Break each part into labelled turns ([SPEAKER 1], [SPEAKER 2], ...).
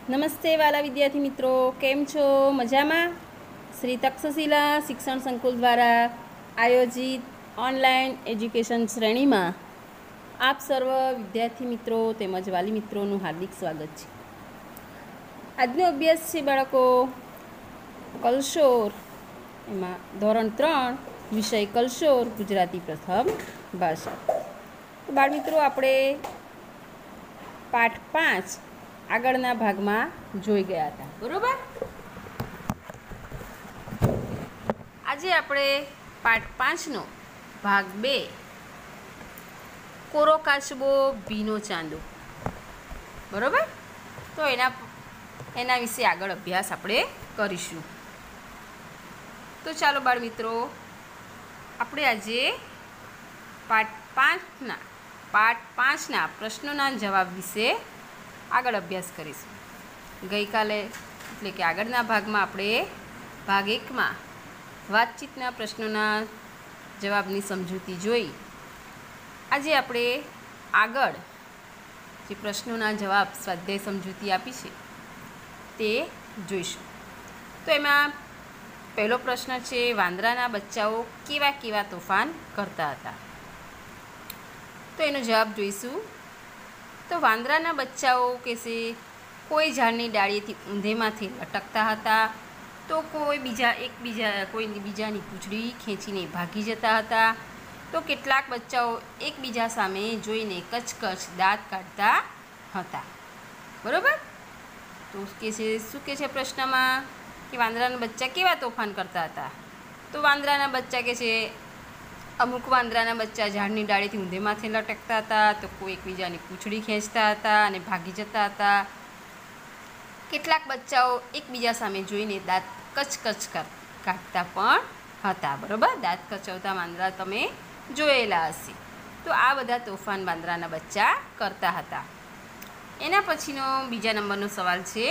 [SPEAKER 1] નમસ્તે વાલા વિદ્યાર્થી મિત્રો, કેમ છો? મજામાં? શ્રી તક્ષશિલા શિક્ષણ સંકુલ દ્વારા આયોજિત ઓનલાઈન એજ્યુકેશન શ્રેણીમાં આપ સર્વ વિદ્યાર્થી મિત્રો તેમજ વાલી મિત્રોનું હાર્દિક સ્વાગત છે. આજનો અભ્યાસ છે બાળકો કલશોર, એમાં ધોરણ 3 વિષય કલશોર, ગુજરાતી પ્રથમ ભાષા. તો બાળ મિત્રો, આપણે પાઠ 5 આગળના ભાગમાં જોઈ ગયા હતા, બરોબર? આજે આપણે પાઠ 5નો ભાગ 2, કોરો કાચબો ભીનો ચાંદો, બરોબર? તો એના વિશે આગળ અભ્યાસ આપણે કરીશું. તો ચાલો બાળ મિત્રો, આપણે આજે પાઠ 5ના પ્રશ્નોના જવાબ વિશે આગળ અભ્યાસ કરીશું. ગઈકાલે એટલે કે આગળના ભાગમાં આપણે ભાગ 1માં વાતચીતના પ્રશ્નોના જવાબની સમજૂતી જોઈ. આજે આપણે આગળ જે પ્રશ્નોના જવાબ સ્વાધ્યાય સમજૂતી આપી છે તે જોઈશું. તો એમાં પહેલો પ્રશ્ન છે, વાંદરાના બચ્ચાઓ કેવા કેવા તોફાન કરતા હતા? તો એનો જવાબ જોઈશું. તો વાંદરાના બચ્ચાઓ કહેશે કોઈ ઝાડની ડાળીએથી ઊંધેમાંથી લટકતા હતા, તો કોઈ બીજાની પૂંછડી ખેંચીને ભાગી જતા હતા, તો કેટલાક બચ્ચાઓ એકબીજા સામે જોઈને કચકચ દાંત કાઢતા હતા, બરાબર? તો શું કહે છે પ્રશ્નમાં કે વાંદરાના બચ્ચા કેવા તોફાન કરતા હતા? તો વાંદરાના બચ્ચા કહે છે અમુક વાંદરાના બચ્ચા ઝાડની ડાળીથી ઊંધેમાંથી લટકતા હતા, તો કોઈ એકબીજાની પૂંછડી ખેંચતા હતા અને ભાગી જતા હતા. કેટલાક બચ્ચાઓ એકબીજા સામે જોઈને દાંત કચકચ કાઢતા પણ હતા, બરાબર? દાંત કચવતા વાંદરા તમે જોયેલા હશે. તો આ બધા તોફાન વાંદરાના બચ્ચા કરતા હતા. એના પછીનો બીજા નંબરનો સવાલ છે,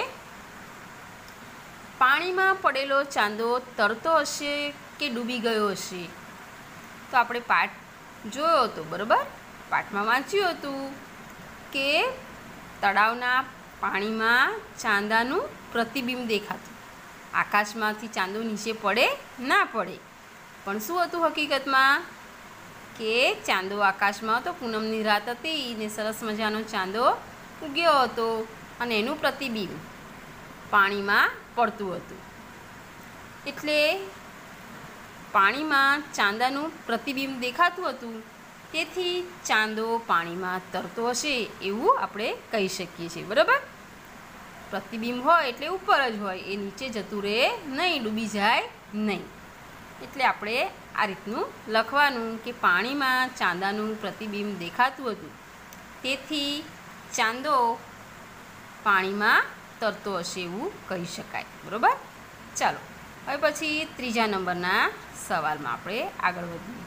[SPEAKER 1] પાણીમાં પડેલો ચાંદો તરતો હશે કે ડૂબી ગયો હશે? તો આપણે પાઠ જોયો હતો, બરાબર? પાઠમાં વાંચ્યું હતું કે તળાવના પાણીમાં ચાંદાનું પ્રતિબિંબ દેખાતું. આકાશમાંથી ચાંદો નીચે પડે ના પડે, પણ શું હતું હકીકતમાં કે ચાંદો આકાશમાં હતો, પૂનમની રાત હતી ને સરસ મજાનો ચાંદો ઉગ્યો હતો અને એનું પ્રતિબિંબ પાણીમાં પડતું હતું. એટલે પાણીમાં ચાંદાનું પ્રતિબિંબ દેખાતું હતું, તેથી ચાંદો પાણીમાં તરતો હશે એવું આપણે કહી શકીએ છીએ, બરાબર? પ્રતિબિંબ હોય એટલે ઉપર જ હોય, એ નીચે જતું રહે નહીં, ડૂબી જાય નહીં. એટલે આપણે આ રીતનું લખવાનું કે પાણીમાં ચાંદાનું પ્રતિબિંબ દેખાતું હતું, તેથી ચાંદો પાણીમાં તરતો હશે એવું કહી શકાય, બરાબર? ચાલો હવે પછી ત્રીજા નંબરના સવાલમાં આપણે આગળ વધીએ.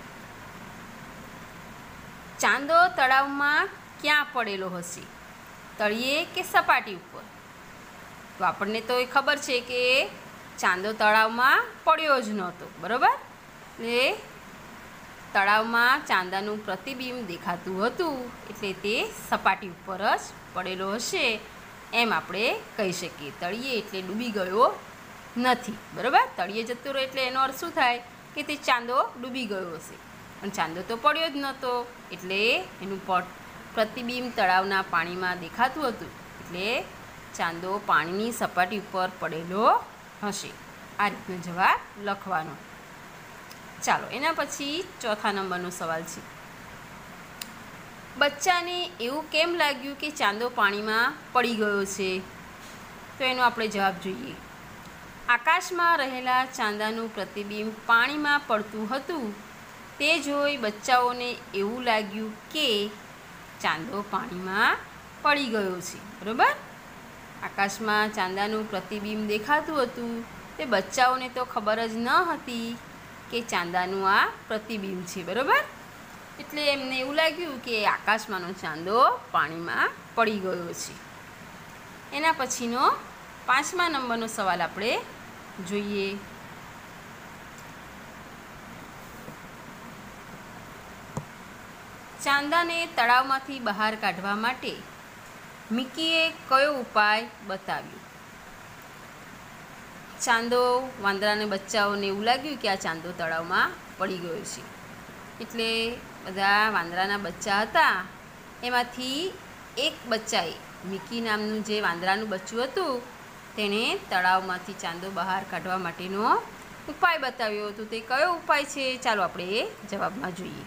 [SPEAKER 1] ચાંદો તળાવમાં ક્યાં પડેલો હશે? તળિયે કે સપાટી ઉપર? તો આપણને તો એ ખબર છે કે ચાંદો તળાવમાં પડ્યો જ નહોતો, બરાબર? એટલે તળાવમાં ચાંદાનું પ્રતિબિંબ દેખાતું હતું, એટલે તે સપાટી ઉપર જ પડેલો હશે એમ આપણે કહી શકીએ. તળિયે એટલે ડૂબી ગયો નથી, બરાબર? તળિયે જતો રહે એટલે એનો અર્થ શું થાય કે તે ચાંદો ડૂબી ગયો હશે, પણ ચાંદો તો પડ્યો જ નહોતો, એટલે એનું પ્રતિબિંબ તળાવના પાણીમાં દેખાતું હતું, એટલે ચાંદો પાણીની સપાટી ઉપર પડેલો હશે. આ રીતનો જવાબ લખવાનો. ચાલો એના પછી ચોથા નંબરનો સવાલ છે, બચ્ચાને એવું કેમ લાગ્યું કે ચાંદો પાણીમાં પડી ગયો છે? તો એનો આપણે જવાબ જોઈએ. આકાશમાં રહેલા ચાંદાનું પ્રતિબિંબ પાણીમાં પડતું હતું, તે જોઈ બચ્ચાઓને એવું લાગ્યું કે ચાંદો પાણીમાં પડી ગયો છે, બરાબર? આકાશમાં ચાંદાનું પ્રતિબિંબ દેખાતું હતું, તે બચ્ચાઓને તો ખબર જ ન હતી કે ચાંદાનું આ પ્રતિબિંબ છે, બરાબર? એટલે એમને એવું લાગ્યું કે આકાશમાંનો ચાંદો પાણીમાં પડી ગયો છે. એના પછીનો 5મા નંબરનો સવાલ આપણે જોઈએ. ચાંદાને તળાવમાંથી બહાર કાઢવા માટે મિકીએ કયો ઉપાય બતાવ્યો? ચાંદો વાંદરાને બચ્ચાઓને એવું લાગ્યું કે આ ચાંદો તળાવમાં પડી ગયો છે, એટલે બધા વાંદરાના બચ્ચા હતા એમાંથી એક બચ્ચાએ, મિકી નામનું જે વાંદરાનું બચ્ચું હતું, તેણે તળાવમાંથી ચાંદો બહાર કાઢવા માટેનો ઉપાય બતાવ્યો. તો તે કયો ઉપાય છે? ચાલો આપણે એ જવાબમાં જોઈએ.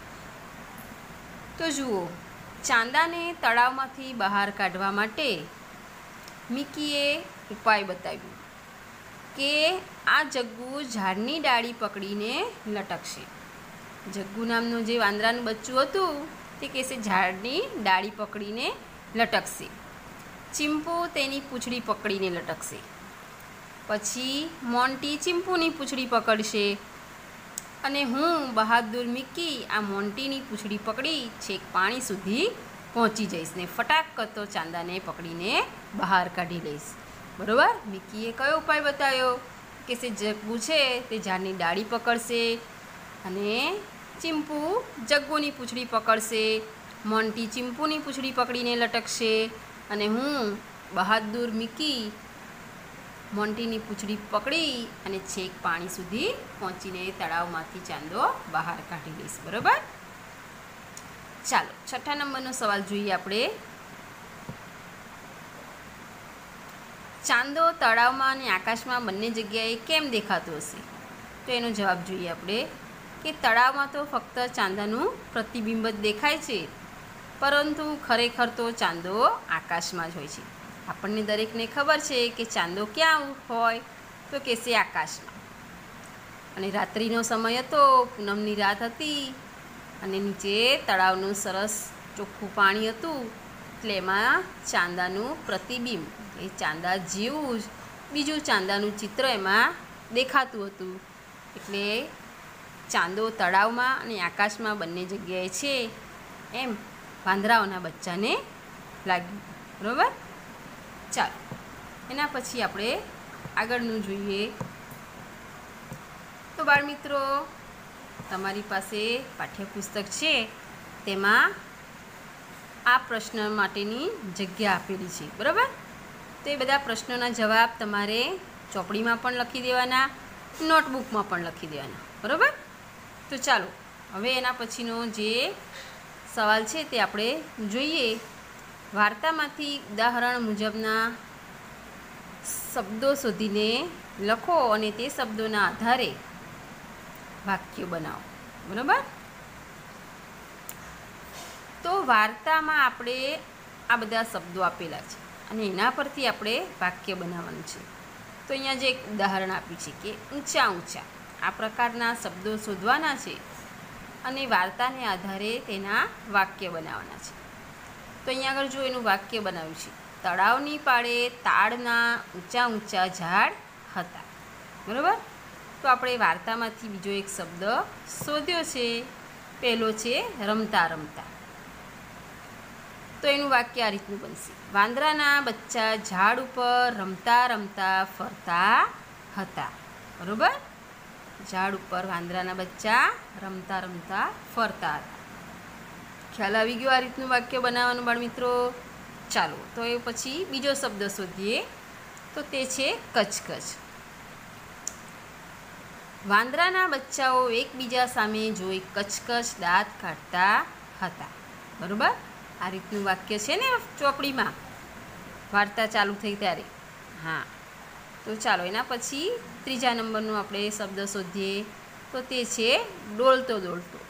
[SPEAKER 1] તો જુઓ, ચાંદાને તળાવમાંથી બહાર કાઢવા માટે મિકીએ ઉપાય બતાવ્યો કે આ જગ્ગુ ઝાડની ડાળી પકડીને લટકશે. જગ્ગુ નામનું જે વાંદરાનું બચ્ચું હતું તે કહેશે ઝાડની ડાળી પકડીને લટકશે. ચીમ્પુ તેની પૂંછડી પકડીને લટકશે. પછી મોન્ટી ચીમ્પુની પૂંછડી પકડશે અને હું બહાદુર મિકી આ મોન્ટીની પૂંછડી પકડી છેક પાણી સુધી પહોંચી જઈશ ને ફટાક કરતો ચાંદાને પકડીને બહાર કાઢી લઈશ. બરાબર? મિકીએ કયો ઉપાય બતાવ્યો? કે જગ્ગુ છે તે ઝાડની ડાળી પકડશે અને ચીમ્પુ જગ્ગુની પૂંછડી પકડશે, મોન્ટી ચીમ્પુની પૂંછડી પકડીને લટકશે અને હું બહાદુર મિકી મોન્ટીની પૂંછડી પકડી અને છેક પાણી સુધી પહોંચીને તળાવમાંથી ચાંદો બહાર કાઢી લઈશ. બરાબર? ચાલો 6થા નંબરનો સવાલ જોઈએ આપણે. ચાંદો તળાવમાં અને આકાશમાં બંને જગ્યાએ કેમ દેખાતો હશે? તો એનો જવાબ જોઈએ આપણે કે તળાવમાં તો ફક્ત ચાંદાનું પ્રતિબિંબ જ દેખાય છે, પરંતુ ખરેખર તો ચાંદો આકાશમાં જ હોય છે. આપણને દરેકને ખબર છે કે ચાંદો ક્યાં હોય? તો કહેશે આકાશમાં. અને રાત્રિનો સમય હતો, પૂનમની રાત હતી અને નીચે તળાવનું સરસ ચોખ્ખું પાણી હતું, એટલે એમાં ચાંદાનું પ્રતિબિંબ, એ ચાંદા જેવું જ બીજું ચાંદાનું ચિત્ર એમાં દેખાતું હતું. એટલે ચાંદો તળાવમાં અને આકાશમાં બંને જગ્યાએ છે એમ વાંદરાઓના બચ્ચાને લાગ્યું. બરાબર? ચાલો એના પછી આપણે આગળનું જોઈએ. તો બાળમિત્રો, તમારી પાસે પાઠ્યપુસ્તક છે, તેમાં આ પ્રશ્ન માટેની જગ્યા આપેલી છે. બરાબર? તો એ બધા પ્રશ્નોના જવાબ તમારે ચોપડીમાં પણ લખી દેવાના, નોટબુકમાં પણ લખી દેવાના. બરાબર? તો ચાલો હવે એના પછીનો જે સવાલ છે તે આપણે જોઈએ. વાર્તામાંથી ઉદાહરણ મુજબના શબ્દો શોધીને લખો અને તે શબ્દોના આધારે વાક્યો બનાવો. બરાબર? તો વાર્તામાં આપણે આ બધા શબ્દો આપેલા છે અને એના પરથી આપણે વાક્ય બનાવવાનું છે. તો અહીંયા જે એક ઉદાહરણ આપ્યું છે કે ઊંચા ઊંચા, આ પ્રકારના શબ્દો શોધવાના છે અને વાર્તાને આધારે તેના વાક્ય બનાવવાના છે. તો અહીંયા આગળ જો એનું વાક્ય બનાવ્યું છે, તળાવની પાળે તાડના ઊંચા ઊંચા ઝાડ હતા. બરાબર? તો આપણે વાર્તામાંથી બીજો એક શબ્દ શોધ્યો છે, પહેલો છે રમતા રમતા. તો એનું વાક્ય આ રીતનું બનશે, વાંદરાના બચ્ચા ઝાડ ઉપર રમતા રમતા ફરતા હતા. બરાબર? ઝાડ ઉપર વાંદરાના બચ્ચા રમતા રમતા ફરતા હતા. ખ્યાલ આવી ગયો આ રીતનું વાક્ય બનાવવાનું બાળમિત્રો? ચાલો તો એ પછી બીજો શબ્દ શોધીએ. તો તે છે કચકચ. વાંદરાના બચ્ચાઓ એકબીજા સામે જોઈ કચકચ દાંત કાઢતા હતા. બરાબર? આ રીતનું વાક્ય છે ને ચોપડીમાં, વાર્તા ચાલુ થઈ ત્યારે. હા, તો ચાલો એના પછી ત્રીજા નંબરનું આપણે શબ્દ શોધીએ. તો તે છે ડોલતો ડોલતો.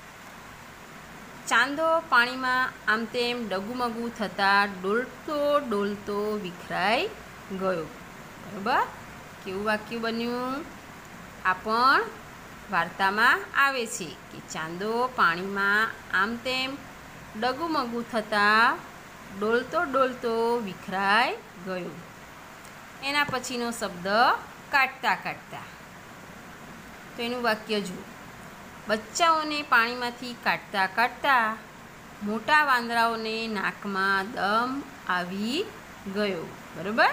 [SPEAKER 1] ચાંદો પાણીમાં આમ તેમ ડગુમગુ થતાં ડોલતો ડોલતો વિખરાઈ ગયો. બરાબર? કેવું વાક્ય બન્યું? આ પણ વાર્તામાં આવે છે કે ચાંદો પાણીમાં આમ તેમ ડગુમગુ થતાં ડોલતો ડોલતો વિખરાઈ ગયો. એના પછીનો શબ્દ કાઢતા કાઢતા. તો એનું વાક્ય જુઓ, બચ્ચાઓને પાણીમાંથી કાઢતા કાઢતા મોટા વાંદરાઓને નાકમાં દમ આવી ગયો. બરાબર?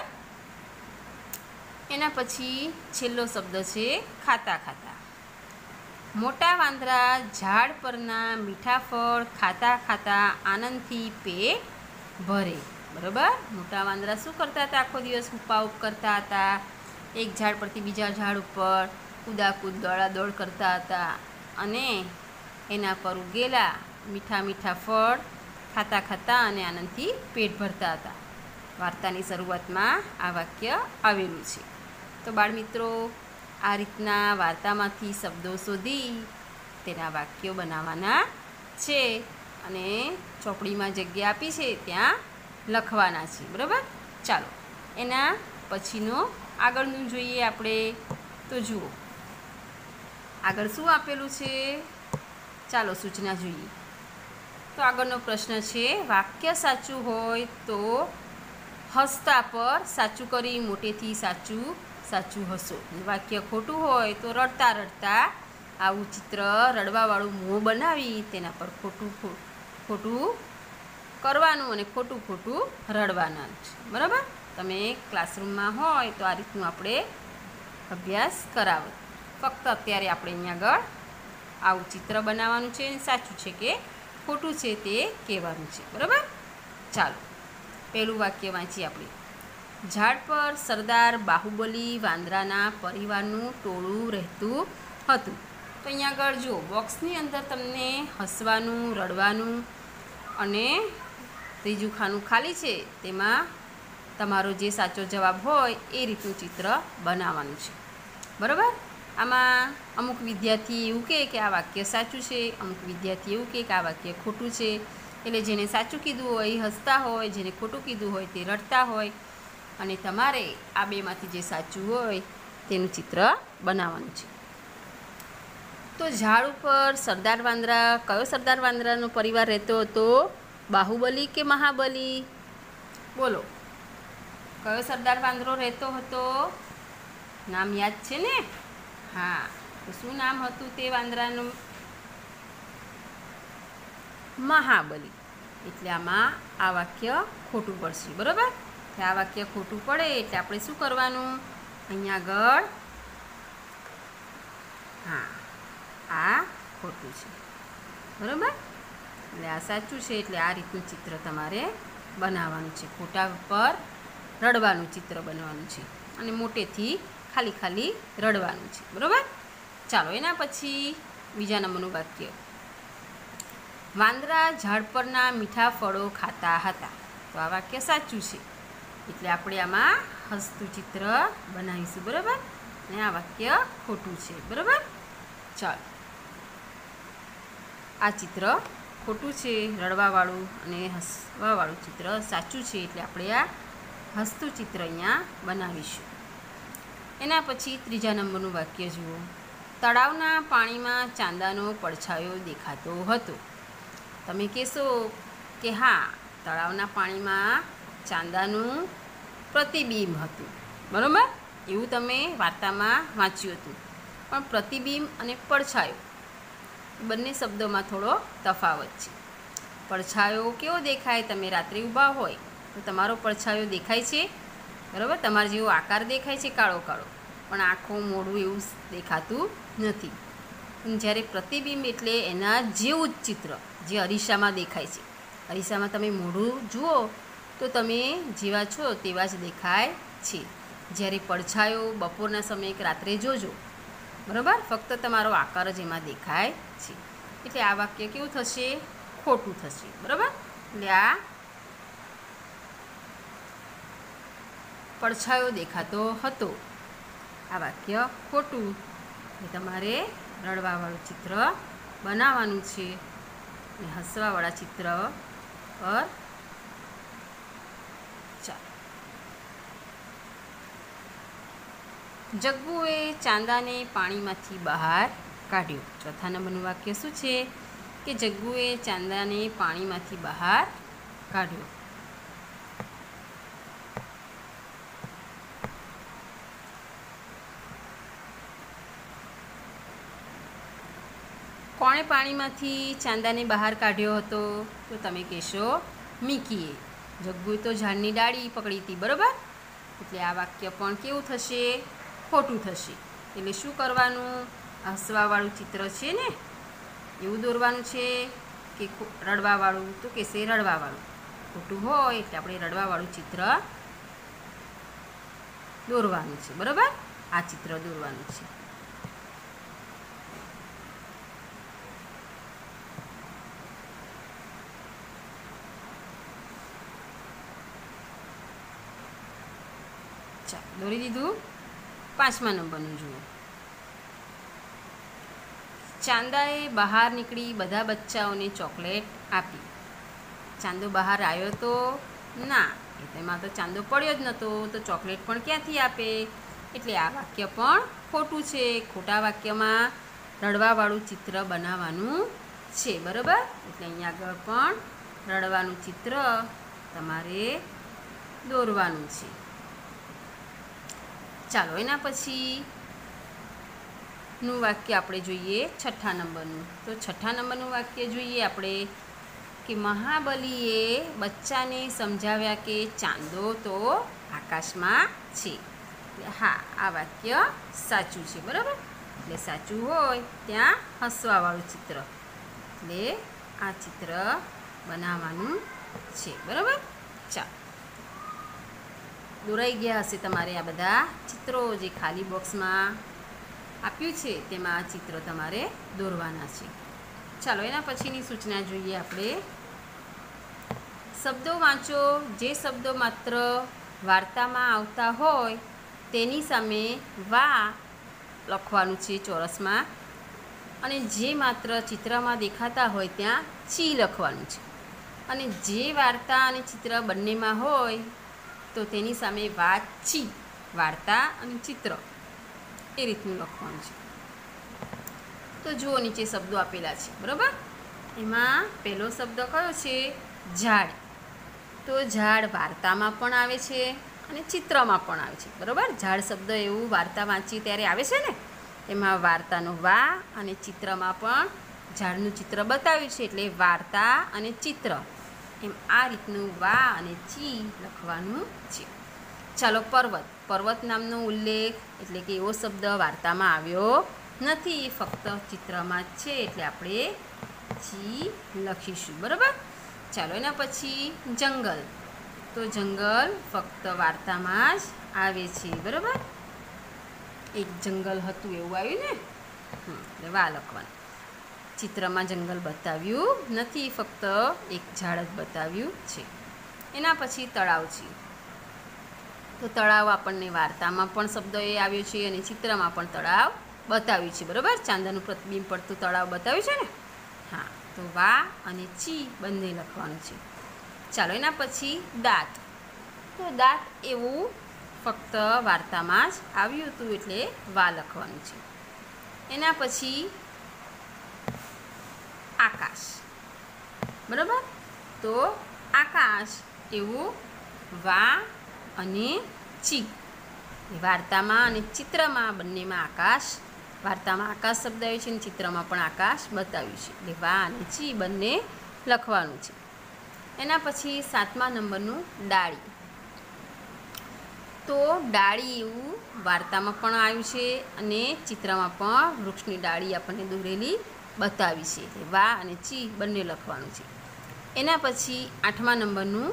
[SPEAKER 1] એના પછી છેલ્લો શબ્દ છે ખાતા ખાતા. મોટા વાંદરા ઝાડ પરના મીઠા ફળ ખાતા ખાતા આનંદથી પેટ ભરે. બરાબર. મોટા વાંદરા શું કરતા હતા? આખો દિવસ હુપ્પા કરતા હતા, એક ઝાડ પરથી બીજા ઝાડ ઉપર કૂદાકૂદ દોડાદોડ કરતા હતા અને એના પર ઉગેલા મીઠા મીઠા ફળ ખાતા ખાતા અને આનંદથી પેટ ભરતા હતા. વાર્તાની શરૂઆતમાં આ વાક્ય આવેલું છે. તો બાળમિત્રો, આ રીતના વાર્તામાંથી શબ્દો શોધી તેના વાક્યો બનાવવાના છે અને ચોપડીમાં જગ્યા આપી છે ત્યાં લખવાના છે. બરાબર. ચાલો એના પછીનો આગળનું જોઈએ આપણે. તો જુઓ આગળ શું આપેલું છે. ચાલો સૂચના જોઈએ. તો આગળનો પ્રશ્ન છે, વાક્ય સાચું હોય તો હસતા પર સાચું કરી મોટેથી સાચું સાચું હસો. વાક્ય ખોટું હોય તો રડતા રડતા આવું ચિત્ર રડવાવાળું મોં બનાવી તેના પર ખોટું ખોટું કરવાનું અને ખોટું ખોટું રડવાના છે. બરાબર. તમે ક્લાસરૂમમાં હોય તો આ રીતનું આપણે અભ્યાસ કરાવો. ફક્ત અત્યારે આપણે અહીંયા આગળ આવું ચિત્ર બનાવવાનું છે, સાચું છે કે ખોટું છે તે કહેવાનું છે. બરાબર. ચાલો પહેલું વાક્ય વાંચીએ આપણે. ઝાડ પર સરદાર બાહુબલી વાંદરાના પરિવારનું ટોળું રહેતું હતું. તો અહીંયા આગળ જુઓ, બોક્સની અંદર તમને હસવાનું, રડવાનું અને ત્રીજું ખાનું ખાલી છે તેમાં તમારો જે સાચો જવાબ હોય એ રીતનું ચિત્ર બનાવવાનું છે. બરાબર. આમાં અમુક વિદ્યાર્થી એવું કહે કે આ વાક્ય સાચું છે, અમુક વિદ્યાર્થી એવું કહે કે આ વાક્ય ખોટું છે. એટલે જેને સાચું કીધું હોય એ હસતા હોય, જેને ખોટું કીધું હોય તે રડતા હોય અને તમારે આ બેમાંથી જે સાચું હોય તેનું ચિત્ર બનાવવાનું છે. તો ઝાડ ઉપર સરદાર વાંદરા, કયો સરદાર વાંદરાનો પરિવાર રહેતો હતો? બાહુબલી કે મહાબલી? બોલો, કયો સરદાર વાંદરો રહેતો હતો? નામ યાદ છે ને? હા. તો શું નામ હતું તે વાંદરાનું? મહાબલી. એટલે આમાં આ વાક્ય ખોટું પડશે. બરાબર. આ વાક્ય ખોટું પડે એટલે આપણે શું કરવાનું? અહીંયા આગળ હા આ ખોટું છે. બરાબર. એટલે આ સાચું છે. એટલે આ રીતનું ચિત્ર તમારે બનાવવાનું છે. ખોટા પર રડવાનું ચિત્ર બનાવવાનું છે અને મોટેથી ખાલી ખાલી રડવાનું છે. બરાબર. ચાલો એના પછી બીજા નંબરનું વાક્ય. વાંદરા ઝાડ પરના મીઠા ફળો ખાતા હતા. તો આ વાક્ય સાચું છે. એટલે આપણે આમાં હસતું ચિત્ર બનાવીશું. બરાબર. અને આ વાક્ય ખોટું છે. બરાબર. ચાલો આ ચિત્ર ખોટું છે, રડવાવાળું અને હસવાવાળું ચિત્ર સાચું છે. એટલે આપણે આ હસતું ચિત્ર અહીંયા બનાવીશું. એના પછી ત્રીજા નંબરનું વાક્ય જુઓ. તળાવના પાણીમાં ચાંદાનો પડછાયો દેખાતો હતો. તમે કહેશો કે હા, તળાવના પાણીમાં ચાંદાનું પ્રતિબિંબ હતું. બરાબર. એવું તમે વાર્તામાં વાંચ્યું હતું. પણ પ્રતિબિંબ અને પડછાયો બંને શબ્દોમાં થોડો તફાવત છે. પડછાયો કેવો દેખાય? તમે રાત્રે ઊભા હોય તો તમારો પડછાયો દેખાય છે. બરાબર. તમારો જેવો આકાર દેખાય છે, કાળો કાળો, પણ આંખો મોઢું એવું દેખાતું નથી. જ્યારે પ્રતિબિંબ એટલે એના જેવું જ ચિત્ર જે અરીસામાં દેખાય છે. અરીસામાં તમે મોઢું જુઓ તો તમે જેવા છો તેવા જ દેખાય છે. જ્યારે પડછાયો બપોરના સમયે કે રાત્રે જોજો, બરાબર, ફક્ત તમારો આકાર જ એમાં દેખાય છે. એટલે આ વાક્ય કેવું થશે? ખોટું થશે. બરાબર. એટલે આ પડછાયો દેખાતો હતો, આ વાક્ય ખોટું. એટલે તમારે રડવાવાળું ચિત્ર બનાવવાનું છે અને હસવાવાળા ચિત્ર પર જગ્ગુએ ચાંદાને પાણીમાંથી બહાર કાઢ્યો. ચોથા નંબરનું વાક્ય શું છે? કે જગ્ગુએ ચાંદાને પાણીમાંથી બહાર કાઢ્યો. કોણે પાણીમાંથી ચાંદાને બહાર કાઢ્યો હતો? તો તમે કહેશો મીકીએ. જગ્ગુએ તો ઝાડની ડાળી પકડી હતી. બરાબર. એટલે આ વાક્ય પણ કેવું થશે? ખોટું થશે. એટલે શું કરવાનું? હસવાવાળું ચિત્ર છે ને એવું દોરવાનું છે કે રડવાવાળું? તો કહેશે રડવાવાળું. ખોટું હોય એટલે આપણે રડવાવાળું ચિત્ર દોરવાનું છે. બરાબર, આ ચિત્ર દોરવાનું છે. ચાલો, દોરી દીધું. 5મા નંબરનું જુઓ. ચાંદાએ બહાર નીકળી બધા બચ્ચાઓને ચોકલેટ આપી. ચાંદો બહાર આવ્યો તો ના, તેમાં તો ચાંદો પડ્યો જ નહોતો, તો ચોકલેટ પણ ક્યાંથી આપે? એટલે આ વાક્ય પણ ખોટું છે. ખોટા વાક્યમાં રડવાવાળું ચિત્ર બનાવવાનું છે. બરાબર, એટલે અહીંયા આગળ પણ રડવાનું ચિત્ર તમારે દોરવાનું છે. ચાલો, એના પછીનું વાક્ય આપણે જોઈએ 6થા નંબરનું. તો 6થા નંબરનું વાક્ય જોઈએ આપણે કે મહાબલીએ બચ્ચાને સમજાવ્યા કે ચાંદો તો આકાશમાં છે. હા, આ વાક્ય સાચું છે. બરાબર, એટલે સાચું હોય ત્યાં હસવાવાળું ચિત્ર, એટલે આ ચિત્ર બનાવવાનું છે. બરાબર, ચાલો, દોરાઈ ગયા હશે તમારે આ બધા ચિત્રો. જે ખાલી બોક્સમાં આપ્યું છે તેમાં આ ચિત્રો તમારે દોરવાના છે. ચાલો, એના પછીની સૂચના જોઈએ આપણે. શબ્દો વાંચો. જે શબ્દો માત્ર વાર્તામાં આવતા હોય તેની સામે વા લખવાનું છે ચોરસમાં, અને જે માત્ર ચિત્રમાં દેખાતા હોય ત્યાં ચી લખવાનું છે. અને જે વાર્તા અને ચિત્ર બંનેમાં હોય તો તેની સામે વાચી, વાર્તા અને ચિત્ર એ રીતનું લખવાનું છે. તો જુઓ, નીચે શબ્દો આપેલા છે. બરાબર, એમાં પહેલો શબ્દ કયો છે? ઝાડ. તો ઝાડ વાર્તામાં પણ આવે છે અને ચિત્રમાં પણ આવે છે. બરાબર, ઝાડ શબ્દ એવું વાર્તા વાંચીએ ત્યારે આવે છે ને, એમાં વાર્તાનો વા અને ચિત્રમાં પણ ઝાડનું ચિત્ર બતાવ્યું છે, એટલે વાર્તા અને ચિત્ર એમ આ રીતનું વા અને ચી લખવાનું છે. ચાલો, પર્વત. પર્વત નામનો ઉલ્લેખ એટલે કે એવો શબ્દ વાર્તામાં આવ્યો નથી, ફક્ત ચિત્રમાં જ છે, એટલે આપણે ચી લખીશું. બરાબર, ચાલો, એના પછી જંગલ. તો જંગલ ફક્ત વાર્તામાં જ આવે છે. બરાબર, એક જંગલ હતું એવું આવ્યું ને, એટલે વા લખવાનું. ચિત્રમાં જંગલ બતાવ્યું નથી, ફક્ત એક ઝાડ જ બતાવ્યું છે. એના પછી તળાવ છે. તો તળાવ આપણને વાર્તામાં પણ શબ્દ એ આવ્યો છે અને ચિત્રમાં પણ તળાવ બતાવ્યું છે. બરાબર, ચાંદાનું પ્રતિબિંબ પડતું તળાવ બતાવ્યું છે ને. હા, તો વા અને ચી બંને લખવાનું છે. ચાલો, એના પછી દાંત. તો દાંત એવું ફક્ત વાર્તામાં જ આવ્યું હતું, એટલે વા લખવાનું છે. એના પછી આકાશ. બરાબર, તો આકાશ એવું વા અને ચી, વાર્તામાં અને ચિત્રમાં બંનેમાં આકાશ, વાર્તામાં આકાશ શબ્દ આવ્યો છે અને ચિત્રમાં પણ આકાશ બતાવ્યું છે, એટલે વા અને ચી બંને લખવાનું છે. એના પછી 7મા નંબરનું ડાળી. તો ડાળી એવું વાર્તામાં પણ આવ્યું છે અને ચિત્રમાં પણ વૃક્ષની ડાળી આપણને દોરેલી બતાવી છે, એટલે વા અને ચી બંને લખવાનું છે. એના પછી 8મા નંબરનું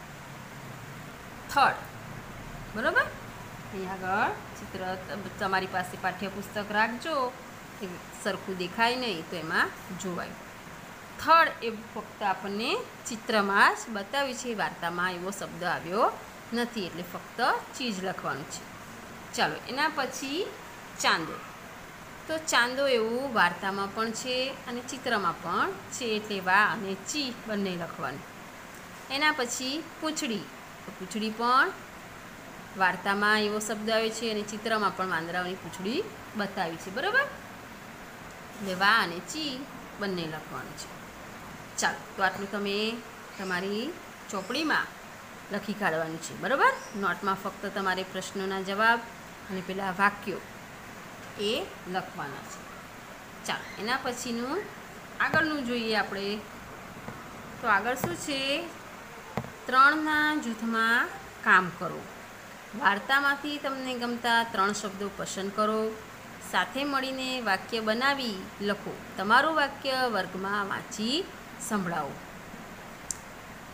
[SPEAKER 1] થડ. બરાબર, અહીંયા આગળ ચિત્ર તમારી પાસે પાઠ્યપુસ્તક રાખજો, એ સરખું દેખાય નહીં તો એમાં જોવાય. થડ એ ફક્ત આપણને ચિત્રમાં જ બતાવ્યું છે, વાર્તામાં એવો શબ્દ આવ્યો નથી, એટલે ફક્ત ચીજ લખવાનું છે. ચાલો, એના પછી ચાંદો. તો ચાંદો એવું વાર્તામાં પણ છે અને ચિત્રમાં પણ છે, એટલે વા અને ચી બંને લખવાનું. એના પછી પૂંછડી. તો પૂંછડી પણ વાર્તામાં એવો શબ્દ આવ્યો છે અને ચિત્રમાં પણ વાંદરાઓની પૂંછડી બતાવી છે. બરાબર, એટલે વા અને ચી બંને લખવાનું છે. ચાલો, તો આટલું તમે તમારી ચોપડીમાં લખી કાઢવાનું છે. બરાબર, નોટમાં ફક્ત તમારે પ્રશ્નોના જવાબ અને પેલા વાક્યો એ લખવાના છે. ચાલો, એના પછીનું આગળનું જોઈએ આપણે. તો આગળ શું છે? 3ના જૂથમાં કામ કરો. વાર્તામાંથી તમને ગમતા 3 શબ્દો પસંદ કરો. સાથે મળીને વાક્ય બનાવી લખો. તમારું વાક્ય વર્ગમાં વાંચી સંભળાવો.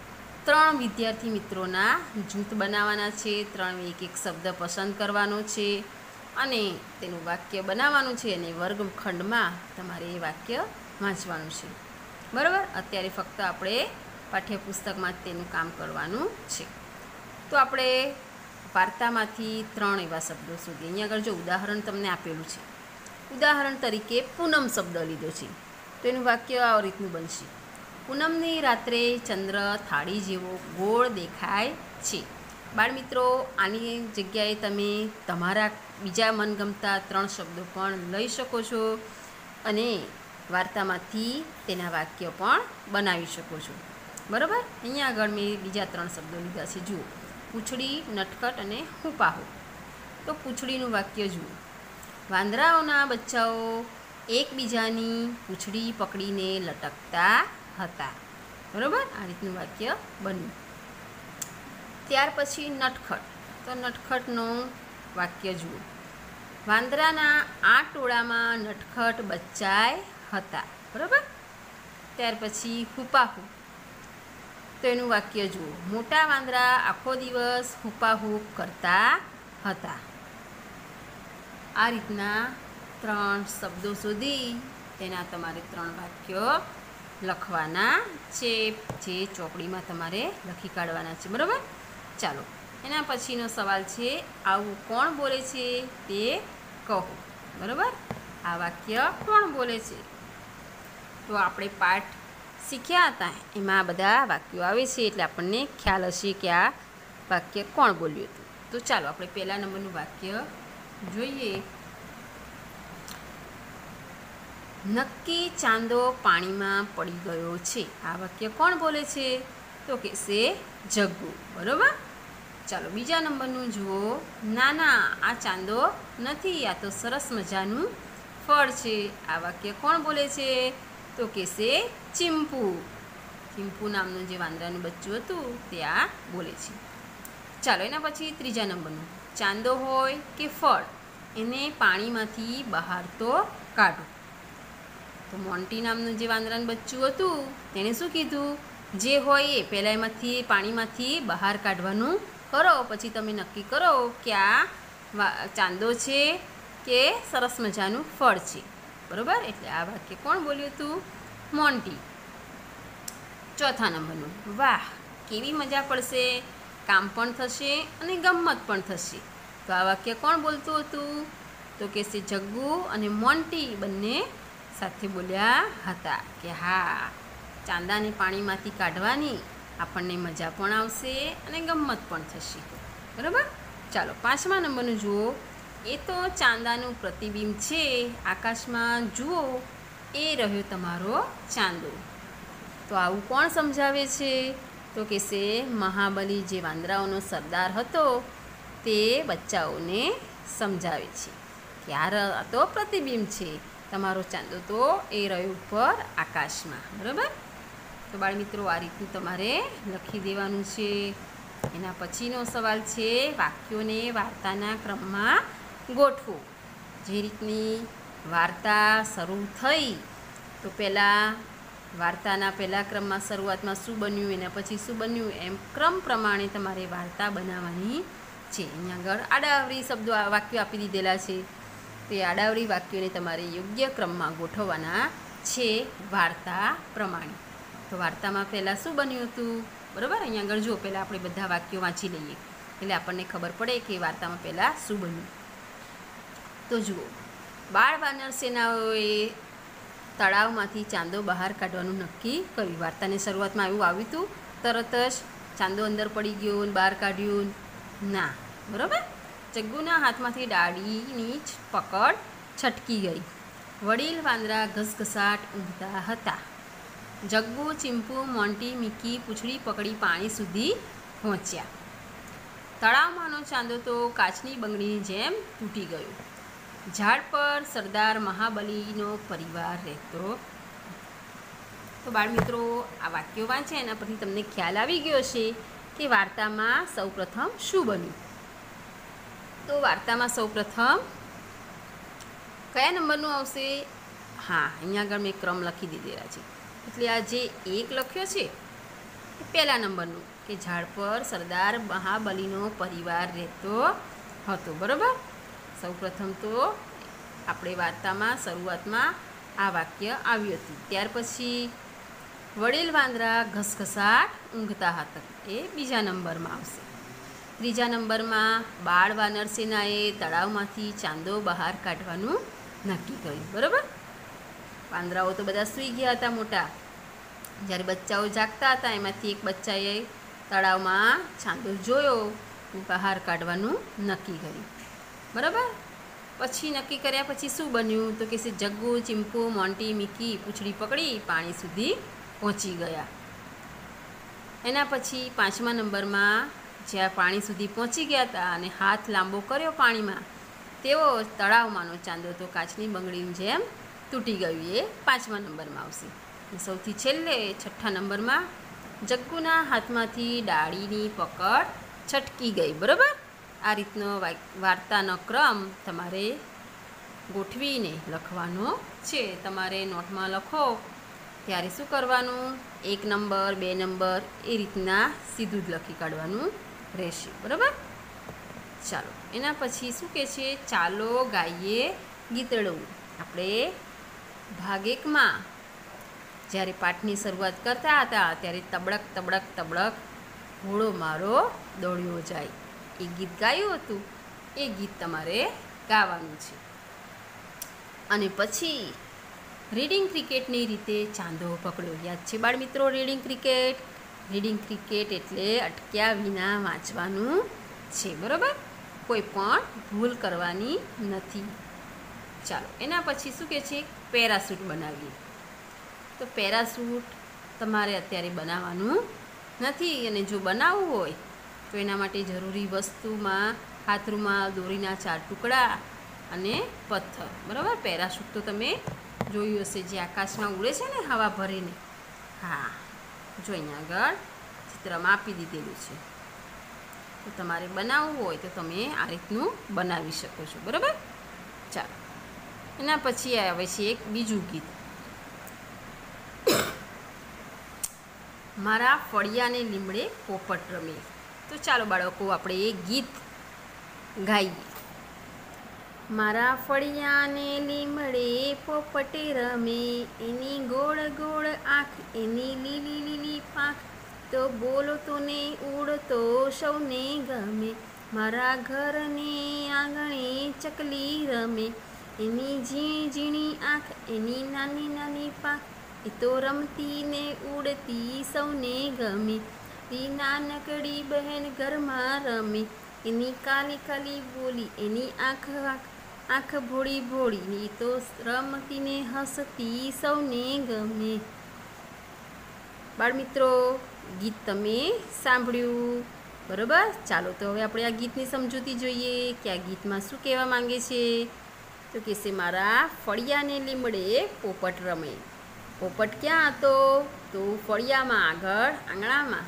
[SPEAKER 1] ત્રણ વિદ્યાર્થી મિત્રોના જૂથ બનાવવાના છે. ત્રણ એક એક શબ્દ પસંદ કરવાનો છે અને તેનું વાક્ય બનાવવાનું છે અને વર્ગખંડમાં તમારે એ વાક્ય વાંચવાનું છે. બરાબર. અત્યારે ફક્ત આપણે પાઠ્યપુસ્તકમાં તેનું કામ કરવાનું છે. તો આપણે વાર્તામાંથી ત્રણ એવા શબ્દો શોધીએ. અહીંયા આગળ જો ઉદાહરણ તમને આપેલું છે. ઉદાહરણ તરીકે પૂનમ શબ્દ લીધો છે, તો એનું વાક્ય આ રીતનું બનશે: પૂનમની રાત્રે ચંદ્ર થાળી જેવો ગોળ દેખાય છે. બાળમિત્રો, આની જગ્યાએ તમે તમારા બીજા મનગમતા ત્રણ શબ્દો પણ લઈ શકો છો અને વાર્તામાંથી તેના વાક્ય પણ બનાવી શકો છો. બરાબર. અહીંયા આગળ મેં બીજા ત્રણ શબ્દો લીધા છે. જુઓ: પૂંછડી, નટખટ અને હુંપાહુ. તો પૂંછડીનું વાક્ય જુઓ: વાંદરાઓના બચ્ચાઓ એકબીજાની પૂંછડી પકડીને લટકતા હતા. બરાબર. આ રીતનું વાક્ય બન્યું. ત્યાર પછી નટખટ. તો નટખટનું વાક્ય જુઓ: વાંદરાના આ ટોળામાં નટખટ બચ્ચાએ હતા. બરાબર. ત્યાર પછી હુપાહુ. તો એનું વાક્ય જુઓ: મોટા વાંદરા આખો દિવસ હુપાહુપ કરતા હતા. આ રીતના ત્રણ શબ્દો શોધી તેના તમારે ત્રણ વાક્યો લખવાના છે, જે ચોપડીમાં તમારે લખી કાઢવાના છે. બરાબર. ચાલો, એના પછીનો સવાલ છે: આવું કોણ બોલે છે તે કહો. બરાબર. આ વાક્ય કોણ બોલે છે? તો આપણે પાઠ શીખ્યા હતા એમાં બધા વાક્યો આવે છે, એટલે આપણને ખ્યાલ હશે કે આ વાક્ય કોણ બોલ્યું હતું. તો ચાલો આપણે પહેલા નંબરનું વાક્ય જોઈએ. નક્કી ચાંદો પાણીમાં પડી ગયો છે. આ વાક્ય કોણ બોલે છે? તો કહેશે જગ્ગુ. બરાબર. ચાલો બીજા નંબરનું જુઓ. ના ના, આ ચાંદો નથી, આ તો સરસ મજાનું ફળ છે. આ વાક્ય કોણ બોલે છે? તો કહેશે ચીમ્પુ. ચીમ્પુ નામનું જે વાંદરાનું બચ્ચું હતું તે આ બોલે છે. ચાલો એના પછી ત્રીજા નંબરનું: ચાંદો હોય કે ફળ, એને પાણીમાંથી બહાર તો કાઢો. તો મોન્ટી નામનું જે વાંદરાનું બચ્ચું હતું તેણે શું કીધું? જે હોય એ પહેલાં એમાંથી પાણીમાંથી બહાર કાઢવાનું કરો, પછી તમે નક્કી કરો કે આ ચાંદો છે કે સરસ મજાનું ફળ છે. બરાબર. એટલે આ વાક્ય કોણ બોલ્યું હતું? મોન્ટી. ચોથા નંબરનું: વાહ, કેવી મજા પડશે, કામ પણ થશે અને ગમ્મત પણ થશે. તો આ વાક્ય કોણ બોલતું હતું? તો કે છે જગ્ગુ અને મોન્ટી બંને સાથે બોલ્યા હતા કે હા, ચાંદાને પાણીમાંથી કાઢવાની આપણને મજા પણ આવશે અને ગમ્મત પણ થશે. બરાબર. ચાલો પાંચમા નંબરનું જુઓ. એ તો ચાંદાનું પ્રતિબિંબ છે, આકાશમાં જુઓ, એ રહ્યો તમારો ચાંદો. તો આવું કોણ સમજાવે છે? તો કહેશે મહાબલી, જે વાંદરાઓનો સરદાર હતો તે બચ્ચાઓને સમજાવે છે કે આ તો પ્રતિબિંબ છે, તમારો ચાંદો તો એ રહ્યો ઉપર આકાશમાં. બરાબર. તો બાળમિત્રો, આ રીતનું તમારે લખી દેવાનું છે. એના પછીનો સવાલ છે: વાક્યોને વાર્તાના ક્રમમાં ગોઠવો. જે રીતની વાર્તા શરૂ થઈ તો પહેલાં વાર્તાના પહેલા ક્રમમાં શરૂઆતમાં શું બન્યું, એના પછી શું બન્યું, એમ ક્રમ પ્રમાણે તમારે વાર્તા બનાવવાની છે. અહીંયા આગળ આડાવરી શબ્દો વાક્યો આપી દીધેલા છે. તે આડાવરી વાક્યોને તમારે યોગ્ય ક્રમમાં ગોઠવવાના છે વાર્તા પ્રમાણે. તો વાર્તામાં પહેલાં શું બન્યું હતું? બરાબર. અહીંયા આગળ જો પહેલાં આપણે બધા વાક્યો વાંચી લઈએ એટલે આપણને ખબર પડે કે વાર્તામાં પહેલાં શું બન્યું. તો જુઓ: બાળ વાનર સેનાઓએ તળાવમાંથી ચાંદો બહાર કાઢવાનું નક્કી કર્યું. વાર્તાની શરૂઆતમાં એવું આવ્યું હતું, તરત જ ચાંદો અંદર પડી ગયો ને બહાર કાઢ્યું? ના. બરાબર. જગ્ગુના હાથમાંથી ડાળીની પકડ છટકી ગઈ. વડીલ વાંદરા ઘસઘસાટ ઊંઘતા હતા. જગ્ગુ, ચીમ્પુ, મોન્ટી, મિકી પૂંછડી પકડી પાણી સુધી પહોંચ્યા. તળાવમાંનો ચાંદો તો કાચની બંગડીની જેમ તૂટી ગયો. ઝાડ પર સરદાર મહાબલીનો પરિવાર રહેતો. તો બાળમિત્રો, આ વાક્યો વાંચે એના પરથી તમને ખ્યાલ આવી ગયો છે કે વાર્તામાં સૌપ્રથમ શું બન્યું. તો વાર્તામાં સૌપ્રથમ કયા નંબરનું આવશે? હા, અહીંયા આગળ મેં ક્રમ લખી દીધેલા છે. એટલે આ જે એક લખ્યો છે એ પહેલા નંબરનું કે ઝાડ પર સરદાર મહાબલીનો પરિવાર રહેતો હતો. બરાબર. સૌપ્રથમ તો આપણે વાર્તામાં શરૂઆતમાં આ વાક્ય આવ્યું હતું. ત્યાર પછી વડીલ વાંદરા ઘસઘસાટ ઊંઘતા હતા, એ બીજા નંબરમાં આવશે. ત્રીજા નંબરમાં બાળ વાનર સેનાએ તળાવમાંથી ચાંદો બહાર કાઢવાનું નક્કી કર્યું. બરાબર. વાંદરાઓ તો બધા સૂઈ ગયા હતા મોટા. જ્યારે બચ્ચાઓ જાગતા હતા એમાંથી એક બચ્ચાએ તળાવમાં ચાંદો જોયો, બહાર કાઢવાનું નક્કી કર્યું. બરાબર. પછી નક્કી કર્યા પછી શું બન્યું તો કે જગ્ગુ, ચિંપુ, મોન્ટી, મિકી પૂંછડી પકડી પાણી સુધી પહોંચી ગયા. એના પછી પાંચમા નંબરમાં જ્યાં પાણી સુધી પહોંચી ગયા હતા અને હાથ લાંબો કર્યો પાણીમાં, તેવો તળાવમાંનો ચાંદો તો કાચની બંગડીની જેમ તૂટી ગયું. એ પાંચમા નંબરમાં આવશે. સૌથી છેલ્લે છઠ્ઠા નંબરમાં જગ્ગુના હાથમાંથી ડાળીની પકડ છટકી ગઈ. બરાબર. આ રીતનો વાર્તાનો ક્રમ તમારે ગોઠવીને લખવાનો છે. તમારે નોટમાં લખો ત્યારે શું કરવાનું, 1 નંબર 2 નંબર એ રીતના સીધું જ લખી કાઢવાનું રહેશે. બરાબર. ચાલો એના પછી શું કહે છે, ચાલો ગાઈએ ગીતડું. આપણે ભાગ 1માં જ્યારે પાઠની શરૂઆત કરતા હતા ત્યારે તબડક તબડક તબડક ઘોડો મારો દોડ્યો જાય એ ગીત ગાયું હતું. એ ગીત તમારે ગાવાનું છે. અને પછી રીડિંગ ક્રિકેટની રીતે ચાંદો પકડ્યો. યાદ છે બાળ મિત્રો રીડિંગ ક્રિકેટ? રીડિંગ ક્રિકેટ એટલે અટક્યા વિના વાંચવાનું છે. બરાબર. કોઈ પણ ભૂલ કરવાની નથી. ચાલો એના પછી શું કહે છે, પેરાશૂટ બનાવીએ. તો પેરાશૂટ તમારે અત્યારે બનાવવાનું નથી, અને જો બનાવવું હોય તો એના માટે જરૂરી વસ્તુમાં હાથરૂમાલ, દોરીના 4 ટુકડા અને પથ્થર. બરાબર. પેરાશૂટ તો તમે જોયું હશે, જે આકાશમાં ઉડે છે ને હવા ભરીને. હા, જો અહીંયા આગળ ચિત્રમાં આપી દીધેલું છે. તો તમારે બનાવવું હોય તો તમે આ રીતનું બનાવી શકો છો. બરાબર. ચાલો એના પછી આવે છે એક બીજું ગીત, મારા ફળિયાને લીમડે પોપટ રમે. તો ચાલો બાળકો આપણે એ ગીત ગાઈએ. મારા ફળિયાને લીમડે પોપટ રમે, એની ગોળ ગોળ આંખ, એની લીલી લીલી પાંખ, તો બોલતો ને ઉડતો સૌને ગમે. મારા ઘરને આંગણે ચકલી રમે, એની ઝીણી ઝીણી આંખ, એની નાની નાની પાંખ, એ તો રમતી ને ઉડતી સૌને ગમે. એ નાનકડી બહેન ઘરમાં રમે, એની કાલી કાલી બોલી, એની આંખ ભોળી ભોળી, એ તો રમતી ને હસતી સૌને ગમે. બાળમિત્રો, ગીત તમે સાંભળ્યું. બરાબર. ચાલો તો હવે આપણે આ ગીતની સમજૂતી જોઈએ કે આ ગીતમાં શું કહેવા માંગે છે. તો કહેશે મારા ફળિયાને લીમડે પોપટ રમે. પોપટ ક્યાં હતો? તો ફળિયામાં, આગળ આંગણામાં.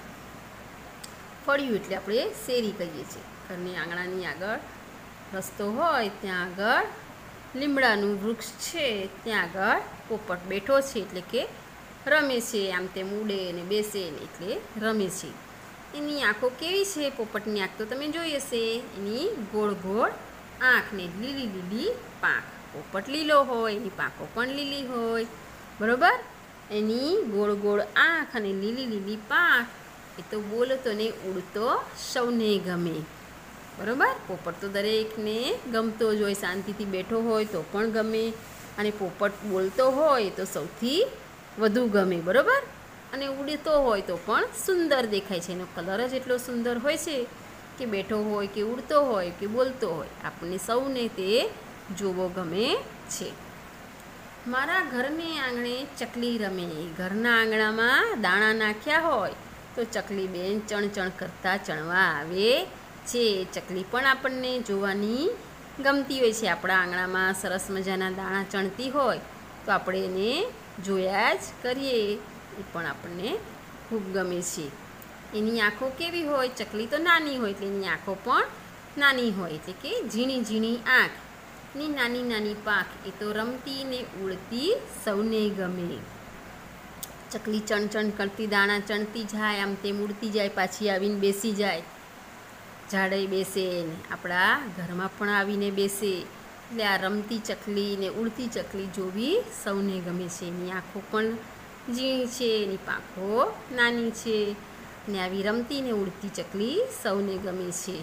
[SPEAKER 1] ફળિયું એટલે આપણે શેરી કહીએ છીએ. ઘરની આંગણાની આગળ રસ્તો હોય ત્યાં આગળ લીમડાનું વૃક્ષ છે, ત્યાં આગળ પોપટ બેઠો છે, એટલે કે રમે છે. આમ તેમ ઉડે ને બેસે ને એટલે રમે છે. એની આંખો કેવી છે? પોપટની આંખ તો તમે જોઈ હશે. એની ગોળ ગોળ આંખ ને લીલી લીલી પાંખ. પોપટ લીલો હોય, એની પાંખો પણ લીલી હોય. બરાબર. એની ગોળ ગોળ આંખ અને લીલી લીલી પાંખ, એ તો બોલતો ને ઉડતો સૌને ગમે. બરાબર. પોપટ તો દરેકને ગમતો જ હોય. શાંતિથી બેઠો હોય તો પણ ગમે, અને પોપટ બોલતો હોય તો સૌથી વધુ ગમે. બરાબર. અને ઉડતો હોય તો પણ સુંદર દેખાય છે. એનો કલર જ એટલો સુંદર હોય છે કે બેઠો હોય કે ઉડતો હોય કે બોલતો હોય, આપણને સૌને તે જોવો ગમે છે. મારા ઘરને આંગણે ચકલી રમે. ઘરના આંગણામાં દાણા નાખ્યા હોય તો ચકલી બેન ચણ ચણ કરતા ચણવા આવે છે. ચકલી પણ આપણને જોવાની ગમતી હોય છે. આપણા આંગણામાં સરસ મજાના દાણા ચણતી હોય તો આપણે એને જોયા જ કરીએ. એ પણ આપણને ખૂબ ગમે છે. એની આંખો કેવી હોય? ચકલી તો નાની હોય એટલે એની આંખો પણ નાની હોય, એટલે કે ઝીણી ઝીણી આંખ ની નાની નાની પાંખ, એ તો રમતી ને ઉડતી સૌને ગમે. ચકલી ચણ કરતી દાણા ચણતી જાય, આમ તેમ ઉડતી જાય, પાછી આવીને બેસી જાય, ઝાડે બેસે ને આપણા ઘરમાં પણ આવીને બેસે. એટલે આ રમતી ચકલી ને ઉડતી ચકલી જોવી સૌને ગમે છે. એની આંખો પણ ઝીણી છે, એની પાંખો નાની છે, ને આવી રમતી ને ઉડતી ચકલી સૌને ગમે છે.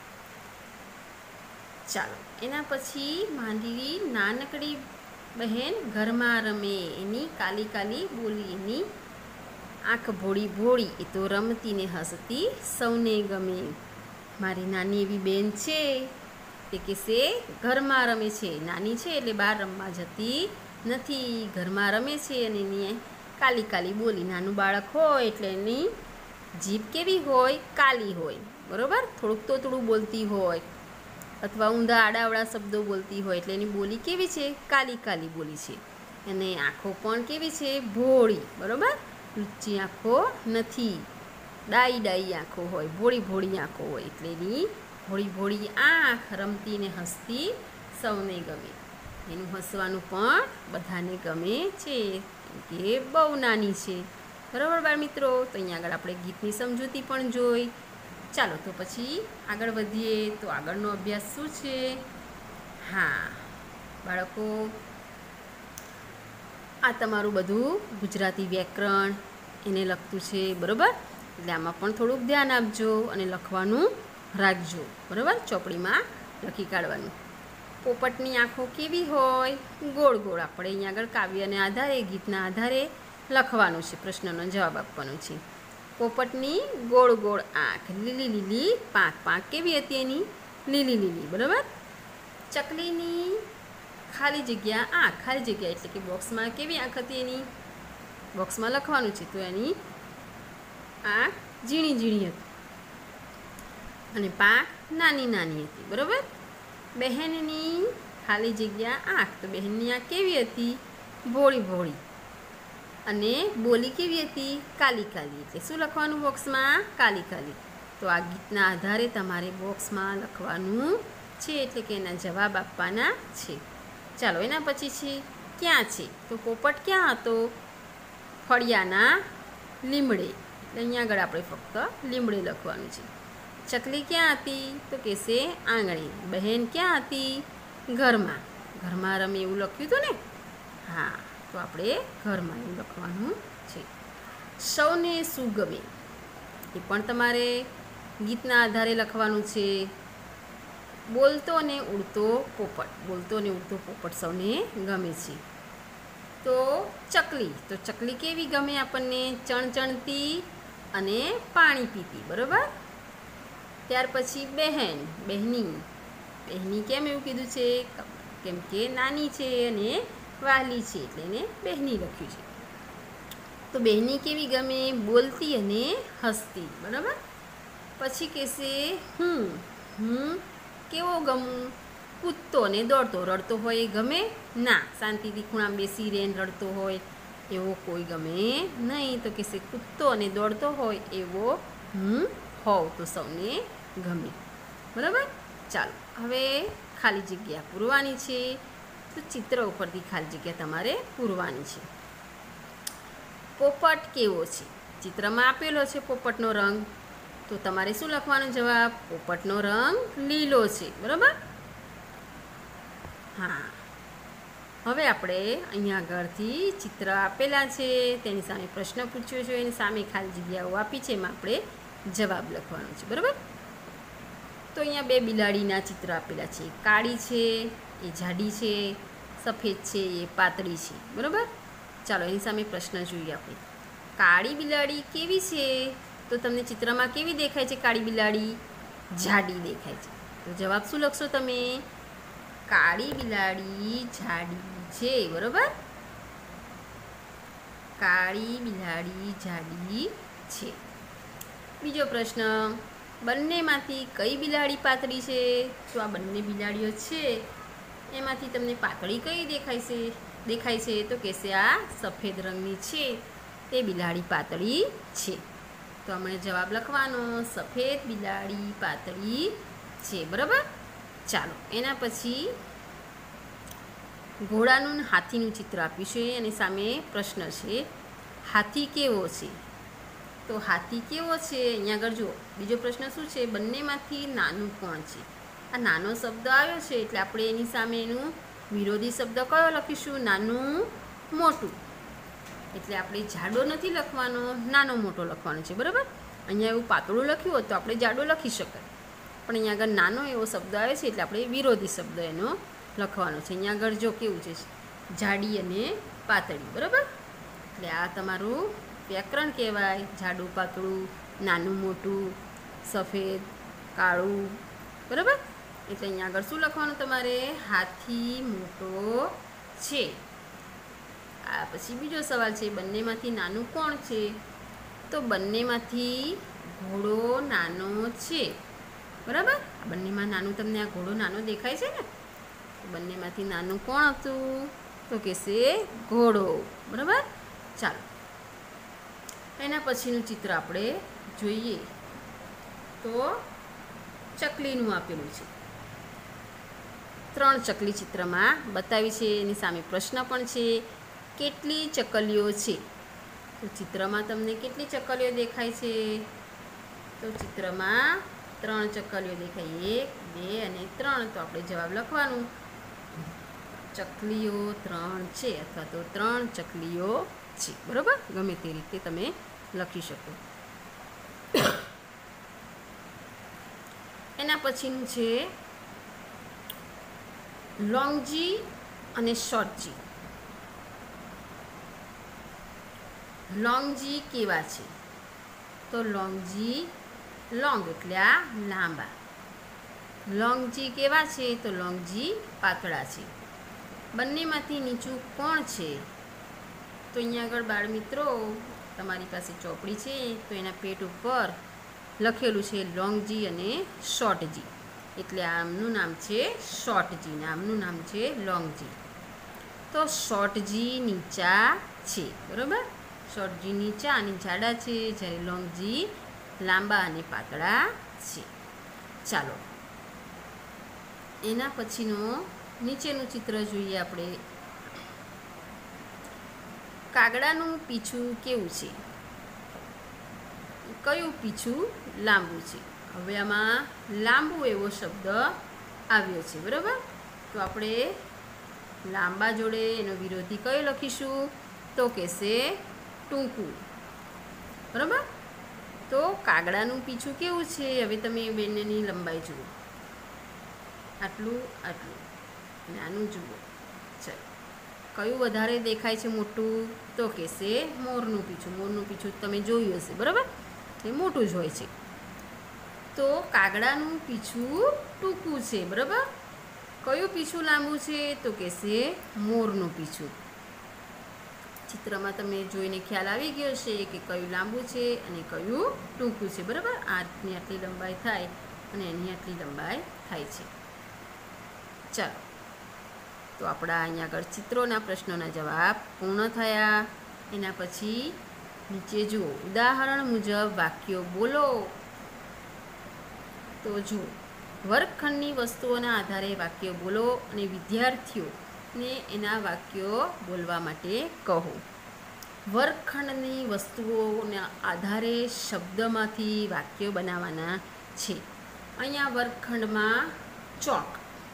[SPEAKER 1] ચાલો, એના પછી માંડવી નાનકડી બહેન ઘરમાં રમે, એની કાલી કાલી બોલી, એની આંખ ભોળી ભોળી, એ તો રમતી ને હસતી સૌને ગમે. મારી નાની એવી બેન છે, તે કહેશે ઘરમાં રમે છે. નાની છે એટલે બહાર રમવા જતી નથી, ઘરમાં રમે છે. અને એની કાલી કાલી બોલી, નાનું બાળક હોય એટલે એની જીભ કેવી હોય? કાલી હોય, બરાબર? થોડુંક તો થોડું બોલતી હોય, અથવા ઊંધા આડાવડા શબ્દો બોલતી હોય, એટલે એની બોલી કેવી છે? કાલી કાલી બોલી છે. અને આંખો પણ કેવી છે? ભોળી, બરાબર? લુચ્ચી આંખો નથી, ડાઈ ડાઈ આંખો હોય, ભોળી ભોળી આંખો હોય. એટલે એની ભોળી ભોળી આંખ રમતી ને હસતી સૌને ગમે. એનું હસવાનું પણ બધાને ગમે છે, કે બહુ નાની છે. બરાબર બાળ મિત્રો? તો અહીંયા આગળ આપણે ગીતની સમજૂતી પણ જોઈ. ચાલો તો પછી આગળ વધીએ. તો આગળનો અભ્યાસ શું છે? હા બાળકો, આ તમારું બધું ગુજરાતી વ્યાકરણ એને લગતું છે, બરાબર? એટલે આમાં પણ થોડુંક ધ્યાન આપજો અને લખવાનું રાખજો, બરાબર? ચોપડીમાં લખી કાઢવાનું. પોપટની આંખો કેવી હોય? ગોળ ગોળ. આપણે અહીંયા આગળ કાવ્યને આધારે, ગીતના આધારે લખવાનું છે, પ્રશ્નનો જવાબ આપવાનો છે. પોપટની ગોળ ગોળ આંખ, લીલી લીલી પાંખ, પાંખ કેવી હતી એની? લીલી લીલી, બરાબર? ચકલીની ખાલી જગ્યા આંખ, ખાલી જગ્યા એટલે કે બોક્સમાં કેવી આંખ હતી એની? બોક્સમાં લખવાનું છે, તો એની આંખ ઝીણી ઝીણી હતી અને પાંખ નાની નાની હતી, બરાબર? બહેનની ખાલી જગ્યા આંખ, તો બહેનની આંખ કેવી હતી? ભોળી ભોળી. અને બોલી કેવી હતી? કાલી કાલી. એટલે શું લખવાનું બોક્સમાં? કાલી કાલી. તો આ ગીતના આધારે તમારે બોક્સમાં લખવાનું છે, એટલે કે એના જવાબ આપવાના છે. ચાલો, એના પછી છે ક્યાં છે? તો પોપટ ક્યાં હતો? ફળિયાના લીમડે. એટલે અહીંયા આગળ આપણે ફક્ત લીમડે લખવાનું છે. ચકલી ક્યાં હતી? તો કહેશે આંગણે. બહેન ક્યાં હતી? ઘરમાં. ઘરમાં રમે એવું લખ્યું હતું ને? હા, તો આપણે ઘરમાં એવું લખવાનું છે. સૌને શું ગમે? એ પણ તમારે ગીતના આધારે લખવાનું છે. બોલતો ને ઉડતો પોપટ. બોલતો ને ઉડતો પોપટ સૌને ગમે છે. તો ચકલી. તો ચકલી કેવી ગમે આપણને? ચણચણતી અને પાણી પીતી, બરાબર? ત્યાર પછી બહેન. બહેની. બહેની કેમ એવું કીધું છે? કેમ કે નાની છે અને વહાલી છે, એટલે એને બહેની લખ્યું છે. તો બહેની કેવી ગમે? બોલતી અને હસતી, બરાબર? પછી કહેશે હું કેવો ગમું? કૂદતો ને દોડતો. રડતો હોય એ ગમે ના, શાંતિથી ખૂણામાં બેસી રહે ને રડતો હોય એવો કોઈ ગમે નહીં. તો કહેશે કૂદતો અને દોડતો હોય એવો હું હોઉં તો સૌને ગમે, બરાબર? ચાલો, હવે ખાલી જગ્યા પૂરવાની છે. તો ચિત્ર ઉપરથી ખાલી જગ્યા તમારે પૂરવાની છે. પોપટ કેવો છે? ચિત્રમાં આપેલો છે પોપટનો રંગ, તો તમારે શું લખવાનો જવાબ? પોપટનો રંગ લીલો છે, બરાબર? હા, હવે આપણે અહીંયા આગળથી ચિત્ર આપેલા છે, તેની સામે પ્રશ્ન પૂછ્યો છે, એની સામે ખાલી જગ્યાઓ આપી છે, એમાં આપણે જવાબ લખવાનો છે, બરાબર? તો અહીંયા બે બિલાડીના ચિત્ર આપેલા છે. કાળી છે એ જાડી છે, સફેદ છે એ પાતળી છે, બરાબર? ચાલો, એની સામે પ્રશ્ન જોઈએ આપણે. કાળી બિલાડી કેવી છે? તો તમને ચિત્રમાં કેવી દેખાય છે કાળી બિલાડી? જાડી દેખાય છે. તો જવાબ શું લખશો તમે? કાળી બિલાડી જાડી છે, બરાબર? કાળી બિલાડી જાડી છે. બીજો પ્રશ્ન, બંનેમાંથી કઈ બિલાડી પાતળી છે? તો આ બંને બિલાડીઓ છે એમાંથી તમને પાતળી કઈ દેખાય છે? તો કહેશે આ સફેદ રંગની છે, તે બિલાડી પાતળી છે. તો આપણે જવાબ લખવાનો, સફેદ બિલાડી પાતળી છે, બરાબર? ચાલો, એના પછી ઘોડાનું હાથીનું ચિત્ર આપ્યું છે અને સામે પ્રશ્ન છે. હાથી કેવો છે? તો હાથી કેવો છે અહીંયા આગળ જુઓ, બીજો પ્રશ્ન શું છે? બંનેમાંથી નાનું કોણ છે? આ નાનો શબ્દ આવ્યો છે એટલે આપણે એની સામે એનું વિરોધી શબ્દ કયો લખીશું? નાનું મોટું. એટલે આપણે જાડો નથી લખવાનો, નાનો મોટો લખવાનો છે, બરાબર? અહીંયા એવું પાતળું લખ્યું હોત તો આપણે જાડો લખી શકાય, પણ અહીંયા આગળ નાનો એવો શબ્દ આવે છે એટલે આપણે વિરોધી શબ્દ એનો લખવાનો છે. અહીંયા આગળ જો કેવું છે, જાડી અને પાતળી, બરાબર? એટલે આ તમારું વ્યાકરણ કહેવાય. જાડું પાતળું, નાનું મોટું, સફેદ કાળું, બરાબર? એટલે અહીંયા આગળ શું લખવાનું તમારે? હાથી મોટો છે. આ પછી બીજો સવાલ છે, બંનેમાંથી નાનું કોણ છે? તો બંનેમાંથી ઘોડો નાનો છે, બરાબર? આ બંનેમાં નાનું, તમને આ ઘોડો નાનો દેખાય છે ને? તો બંનેમાંથી નાનું કોણ હતું? તો કહેશે ઘોડો, બરાબર? ચાલો એના પછીનું ચિત્ર આપણે જોઈએ તો ચકલીનું આપેલું છે. 3 ચકલી ચિત્રમાં બતાવી છે, એની સામે પ્રશ્ન પણ છે, કેટલી ચકલીઓ છે? તો ચિત્રમાં તમને કેટલી ચકલીઓ દેખાય છે? તો ચિત્રમાં 3 ચકલીઓ દેખાય, 1 2 અને 3. તો આપણે જવાબ લખવાનું ચકલીઓ 3 છે અથવા તો 3 ચકલીઓ છે, બરાબર? ગમે તે રીતે તમે લખી શકો. એના પછીનું છે લોંગજી અને શોર્ટજી. લોંગજી કેવા છે? તો લોંગજી, લોંગ એટલે આ લાંબા. લોંગજી કેવા છે? તો લોંગજી પાતળા છે. બંનેમાંથી નીચું કોણ છે? તો અહીંયા આગળ બાળ મિત્રો તમારી પાસે ચોપડી છે તો એના પેટ ઉપર લખેલું છે લોંગજી અને શોર્ટજી. એટલે આમનું નામ છે શોર્ટજી ને આમનું નામ છે લોંગજી. તો શોર્ટજી નીચા છે, બરાબર? શોર્ટજી નીચા અને જાડા છે, જ્યારે લોંગજી લાંબા અને પાતળા છે. ચાલો એના પછીનો નીચેનું ચિત્ર જોઈએ આપણે. કાગડાનું પીછું કેવું છે? કયું પીછું લાંબુ છે? હવે આમાં લાંબુ એવો શબ્દ આવ્યો છે, બરાબર? તો આપણે લાંબા જોડે એનો વિરોધી કયો લખીશું? તો કહેશે ટૂંકું, બરાબર? તો કાગડાનું પીછું કેવું છે? હવે તમે બંનેની લંબાઈ જુઓ, આટલું આટલું, નાનું જુઓ. ચાલો કયું વધારે દેખાય છે મોટું? તો કહેશે મોરનું પીછું. મોરનું પીછું તમે જોયું હશે, બરાબર? એ મોટું જ હોય છે. તો કાગડાનું પીછું ટૂંકું છે, બરાબર? કયું પીછું લાંબુ છે? તો કહેશે મોરનું પીછું. ચિત્રમાં તમે જોઈને ખ્યાલ આવી ગયો છે કે કયું લાંબુ છે અને કયું ટૂંકું છે, બરાબર? આની આટલી લંબાઈ થાય અને એની આટલી લંબાઈ થાય છે. ચાલો તો આપણા અહીંયા આગળ ચિત્રોના પ્રશ્નોના જવાબ પૂર્ણ થયા. એના પછી નીચે જુઓ, ઉદાહરણ મુજબ વાક્યો બોલો. તો જુઓ, વર્ગખંડની વસ્તુઓના આધારે વાક્યો બોલો અને વિદ્યાર્થીઓને એના વાક્યો બોલવા માટે કહો. વર્ગખંડની વસ્તુઓના આધારે શબ્દમાંથી વાક્યો બનાવવાના છે. અહીંયા વર્ગખંડમાં ચોક,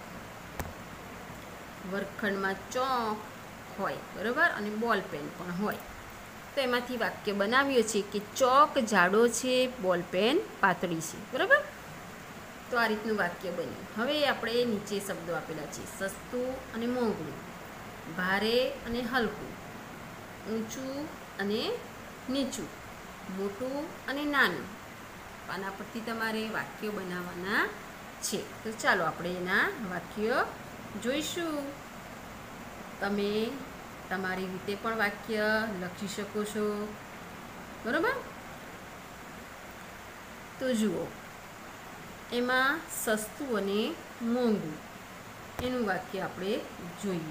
[SPEAKER 1] વર્ગખંડમાં ચોક હોય, બરાબર? અને બોલ પેન પણ હોય. તો એમાંથી વાક્ય બનાવ્યું છે કે ચોક જાડો છે, બોલ પેન પાતળી છે, બરાબર? તો આ રીતનું વાક્ય બન્યું. હવે આપણે નીચે શબ્દો આપેલા છે, સસ્તું અને મોંઘું, ભારે અને હલકું, ઊંચું અને નીચું, મોટું અને નાનું. આના પરથી તમારે વાક્યો બનાવવાના છે. તો ચાલો આપણે એના વાક્યો જોઈશું. તમે તમારી રીતે પણ વાક્ય લખી શકો છો, બરાબર? તો જુઓ, એમાં સસ્તું અને મોંઘું એનું વાક્ય આપણે જોઈએ.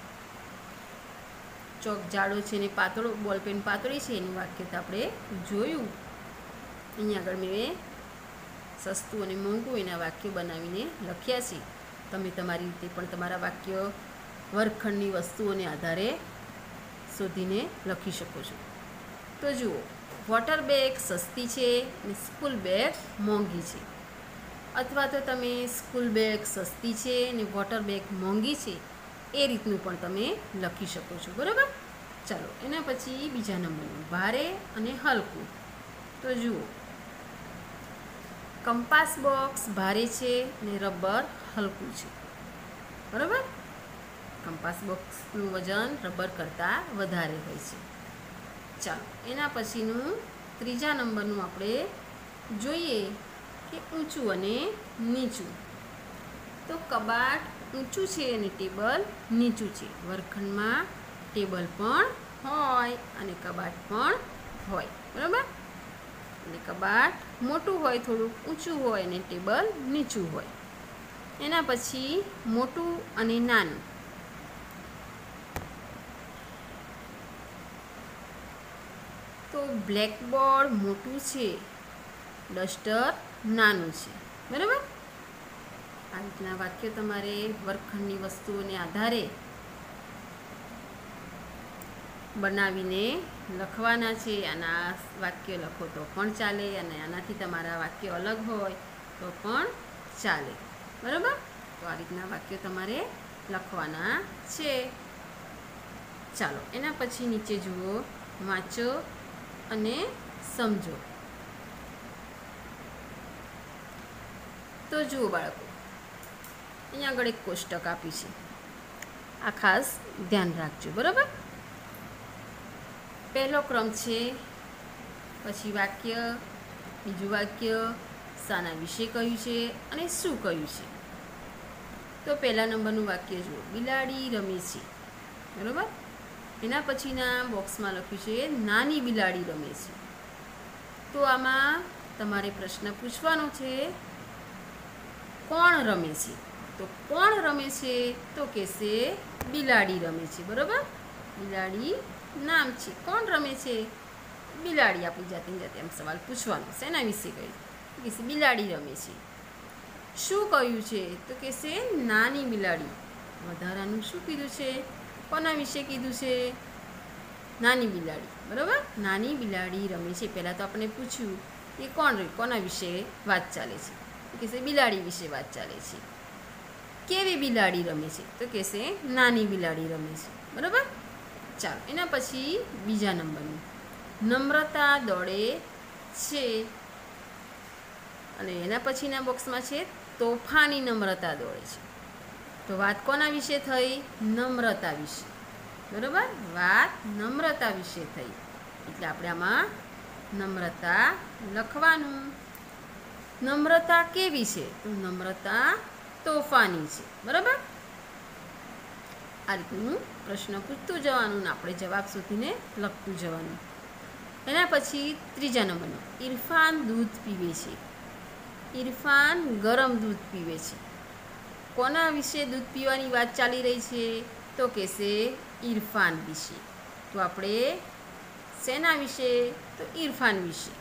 [SPEAKER 1] ચોક જાડો છે ને પાતળો, બોલપેન પાતળી છે એનું વાક્ય તો આપણે જોયું. અહીંયા આગળ મેં સસ્તું અને મોંઘું એના વાક્યો બનાવીને લખ્યા છે. તમે તમારી રીતે પણ તમારા વાક્ય વર્ગખંડની વસ્તુઓને આધારે શોધીને લખી શકો છો. તો જુઓ, વોટર બેગ સસ્તી છે અને સ્કૂલ બેગ મોંઘી છે, અથવા તો તમે સ્કૂલ બેગ સસ્તી છે અને વોટર બેગ મોંઘી છે એ રીતનું પણ તમે લખી શકો છો, બરાબર. ચાલો એના પછી બીજા નંબરનું ભારે અને હલકું. તો જુઓ, કંપાસ બોક્સ ભારે છે અને રબર હલકું છે, બરાબર. કંપાસ બોક્સનું વજન રબર કરતાં વધારે હોય છે. ચાલો એના પછીનું ત્રીજા નંબરનું આપણે જોઈએ કે ઊંચું અને નીચું. તો કબાટ ઊંચું છે અને ટેબલ નીચું છે. વર્ગખંડમાં ટેબલ પણ હોય અને કબાટ પણ હોય, બરાબર. એટલે કબાટ મોટું હોય, થોડુંક ઊંચું હોય અને ટેબલ નીચું હોય. એના પછી મોટું અને નાનું. તો બ્લેકબોર્ડ મોટું છે, ડસ્ટર નાનું છે, બરાબર. આ રીતના વાક્ય તમારે વર્ગખંડની વસ્તુઓને આધારે બનાવીને લખવાના છે. આના વાક્ય લખો તો પણ ચાલે અને આનાથી તમારા વાક્ય અલગ હોય તો પણ ચાલે, બરાબર. તો આ રીતના વાક્ય તમારે લખવાના છે. ચાલો એના પછી નીચે જુઓ, વાંચો અને સમજો. તો જુઓ બાળકો, અહીંયા આગળ એક કોષ્ટક આપી છે, આ ખાસ ધ્યાન રાખજો, બરાબર. પહેલો ક્રમ છે, પછી વાક્ય, બીજું વાક્ય, શાના વિશે કહ્યું છે અને શું કહ્યું છે. તો પહેલા નંબરનું વાક્ય જુઓ, બિલાડી રમે છે, બરાબર. એના પછીના બોક્સમાં લખ્યું છે નાની બિલાડી રમે છે. તો આમાં તમારે પ્રશ્ન પૂછવાનો છે, કોણ રમે છે? તો કોણ રમે છે? તો કહેશે બિલાડી રમે છે, બરાબર. બિલાડી નામ છે, કોણ રમે છે? બિલાડી. આપણી જાતે એમ સવાલ પૂછવાનો, શેના વિશે કહ્યું? તો કહેશે બિલાડી રમે છે. શું કહ્યું છે? તો કહેશે નાની બિલાડી. વધારાનું શું કીધું છે? કોના વિશે કીધું છે? નાની બિલાડી, બરાબર. નાની બિલાડી રમે છે. પહેલાં તો આપણે પૂછ્યું કે કોના વિશે વાત ચાલે છે? તો કહેશે બિલાડી વિશે વાત ચાલે છે. કેવી બિલાડી રમે છે? તો કહેશે નાની બિલાડી રમે છે, બરાબર. ચાલો એના પછી બીજા નંબરનું, નમ્રતા દોડે છે. અને એના પછીના બોક્સમાં છે તોફાની નમ્રતા દોડે છે. તો વાત કોના વિશે થઈ? નમ્રતા વિશે, બરાબર. વાત નમ્રતા વિશે થઈ એટલે આપણે આમાં નમ્રતા લખવાનું. નમ્રતા કેવી છે? તો નમ્રતા તોફાની છે, બરાબર. આ રીતનું પ્રશ્ન પૂછતું જવાનું ને આપણે જવાબ શોધીને લખતું જવાનું. એના પછી ત્રીજા નંબરનો, ઇરફાન દૂધ પીવે છે. ઇરફાન ગરમ દૂધ પીવે છે. કોના વિશે દૂધ પીવાની વાત ચાલી રહી છે? તો કહેશે ઇરફાન વિશે. તો આપણે શેના વિશે? તો ઇરફાન વિશે.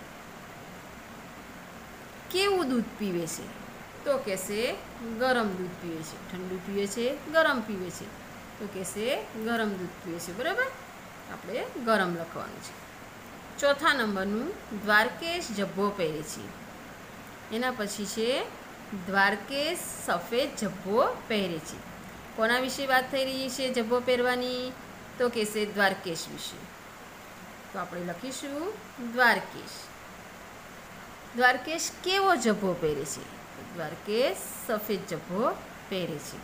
[SPEAKER 1] કેવું દૂધ પીવે છે? તો કહેશે ગરમ દૂધ પીવે છે. ઠંડુ પીવે છે, ગરમ પીવે છે? તો કહેશે ગરમ દૂધ પીવે છે, બરાબર. આપણે ગરમ લખવાનું છે. ચોથા નંબરનું, દ્વારકેશ ઝભ્ભો પહેરે છે. એના પછી છે દ્વારકેશ સફેદ ઝભ્ભો પહેરે છે. કોના વિશે વાત થઈ રહી છે ઝભ્ભો પહેરવાની? તો કહેશે દ્વારકેશ વિશે. તો આપણે લખીશું દ્વારકેશ. દ્વારકેશ કેવો ઝભ્ભો પહેરે છે? દ્વારકેશ સફેદ ઝભ્ભો પહેરે છે.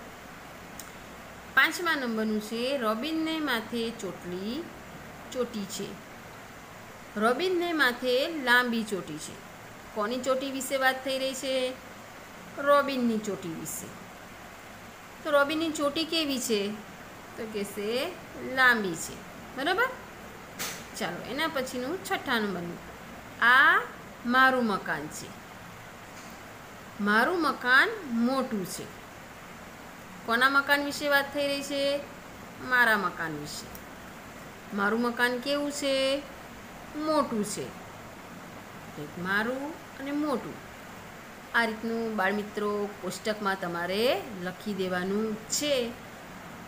[SPEAKER 1] પાંચમા નંબરનું છે, રોબિનને માથે ચોટી છે. રોબિનને માથે લાંબી ચોટી છે. કોની ચોટી વિશે વાત થઈ રહી છે? રોબિનની ચોટી વિશે. તો રોબિનની ચોટી કેવી છે? તો કહેશે લાંબી છે, બરાબર. ચાલો એના પછીનું છઠ્ઠા નંબરનું, આ મારું મકાન છે. મારું મકાન મોટું છે. કોના મકાન વિશે વાત થઈ રહી છે? મારા મકાન વિશે. મારું મકાન કેવું છે? મોટું છે. મારું અને મોટું આ રીતનું બાળમિત્રો કોષ્ટકમાં તમારે લખી દેવાનું છે.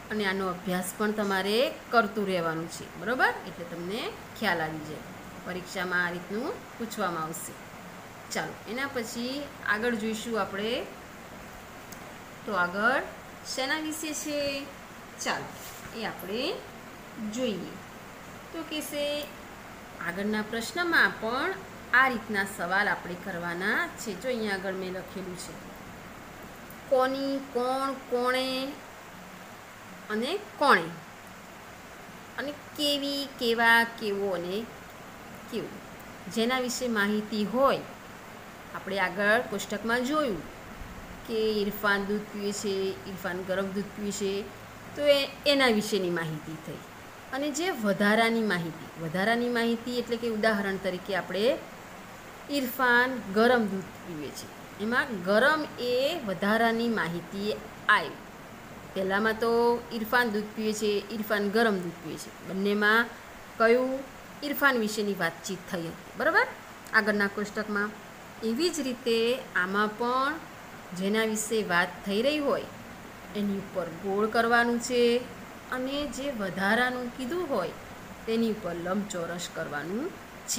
[SPEAKER 1] અને આનો અભ્યાસ પણ તમારે કરતું રહેવાનું છે, બરાબર? એટલે તમને ખ્યાલ આવી જાય. પરીક્ષામાં આ રીતનું પૂછવામાં આવશે. ચાલો, એના પછી આગળ જોઈશું આપણે. તો આગળ શેના વિશે છે? ચાલો એ આપણે જોઈએ. તો કહેશે આગળના પ્રશ્નમાં પણ આ રીતના સવાલ આપણે કરવાના છે. જો અહીંયા આગળ મેં લખેલું છે, કોની, કોણ, કોણે અને કોણે, અને કેવી, કેવા, કેવો અને કેવું, જેના વિશે માહિતી હોય. આપણે આગળ કોષ્ટકમાં જોયું કે ઇરફાન દૂધ પીવે છે, ઇરફાન ગરમ દૂધ પીવે છે, તો એના વિશેની માહિતી થઈ. અને જે વધારાની માહિતી એટલે કે ઉદાહરણ તરીકે આપણે ઇરફાન ગરમ દૂધ પીવે છે, એમાં ગરમ એ વધારાની માહિતી આવી. પહેલાંમાં તો ઇરફાન દૂધ પીવે છે, ઇરફાન ગરમ દૂધ પીવે છે, બંનેમાં કયું ઇરફાન વિશેની વાતચીત થઈ હતી, બરાબર? આગળના કોષ્ટકમાં એવી જ રીતે આમાં પણ જેના વિશે વાત થઈ રહી હોય એની ઉપર ગોળ કરવાનું છે, અને જે વધારાનું કીધું હોય તેની ઉપર લંબચોરસ કરવાનું છે.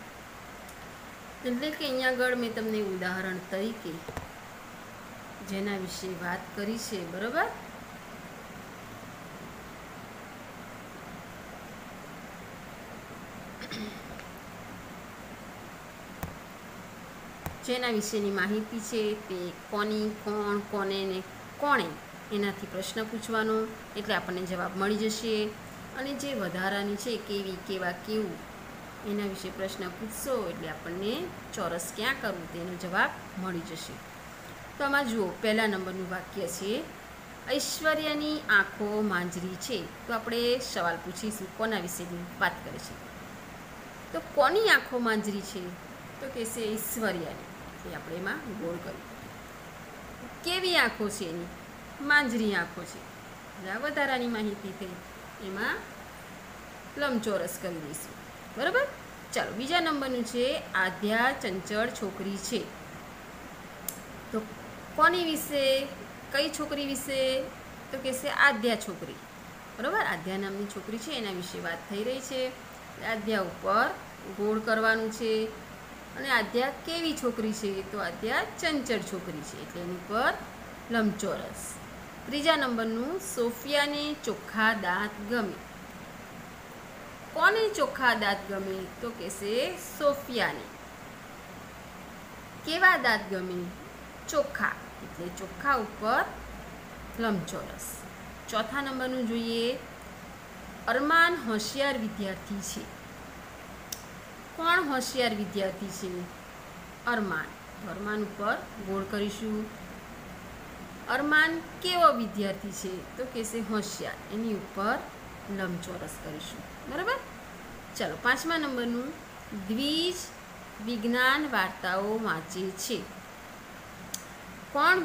[SPEAKER 1] એટલે કે અહીંયા આગળ મેં તમને ઉદાહરણ તરીકે જેના વિશે વાત કરી છે, બરાબર? જેના વિશેની માહિતી છે તે કોની, કોણ, કોને ને કોણે, એનાથી પ્રશ્ન પૂછવાનો એટલે આપણને જવાબ મળી જશે. અને જે વધારાની છે કેવી, કેવા, કેવું, એના વિશે પ્રશ્ન પૂછશો એટલે આપણને ચોરસ ક્યાં કરવું તેનો જવાબ મળી જશે. તો આમાં જુઓ, પહેલા નંબરનું વાક્ય છે, ઐશ્વર્યાની આંખો માંજરી છે. તો આપણે સવાલ પૂછીશું કોના વિશેની વાત કરે છે. તો કોની આંખો માંજરી છે? તો કહેશે ઐશ્વર્યાની. એટલે આપણે એમાં ગોળ કર્યું. કેવી આંખો છે એની? માંજરી આંખો છે. એટલે આ વધારાની માહિતી થઈ, એમાં લંબચોરસ કરી દઈશું, બરાબર? ચાલો, બીજા નંબરનું છે, આધ્યા ચંચળ છોકરી છે. તો કોની વિશે, કઈ છોકરી વિશે? તો કહેશે આધ્યા છોકરી, બરાબર? આધ્યા નામની છોકરી છે, એના વિશે વાત થઈ રહી છે. આધ્યા ઉપર ગોળ કરવાનું છે. અને આધ્યા કેવી છોકરી છે? તો આધ્યા ચંચળ છોકરી છે, એટલે એની પર લંબચોરસ. ત્રીજા નંબરનું, સોફિયાને ચોખ્ખા દાંત ગમે. કોને ચોખ્ખા દાંત ગમે? તો કહેશે સોફિયાને. કેવા દાંત ગમે? ચોખ્ખા, એટલે ચોખ્ખા ઉપર લંબચોરસ. ચોથા નંબરનું જોઈએ, અરમાન હોશિયાર વિદ્યાર્થી છે. કોણ હોશિયાર વિદ્યાર્થી છે? અરમાન. તો અરમાન ઉપર ગોળ કરીશું. અરમાન કેવો વિદ્યાર્થી છે? તો કહેશે હોશિયાર, એની ઉપર લંબચોરસ કરીશું, બરાબર? ચાલો, પાંચમા નંબરનું, દ્વિજ વિજ્ઞાન વાર્તાઓ વાંચે છે. કોણ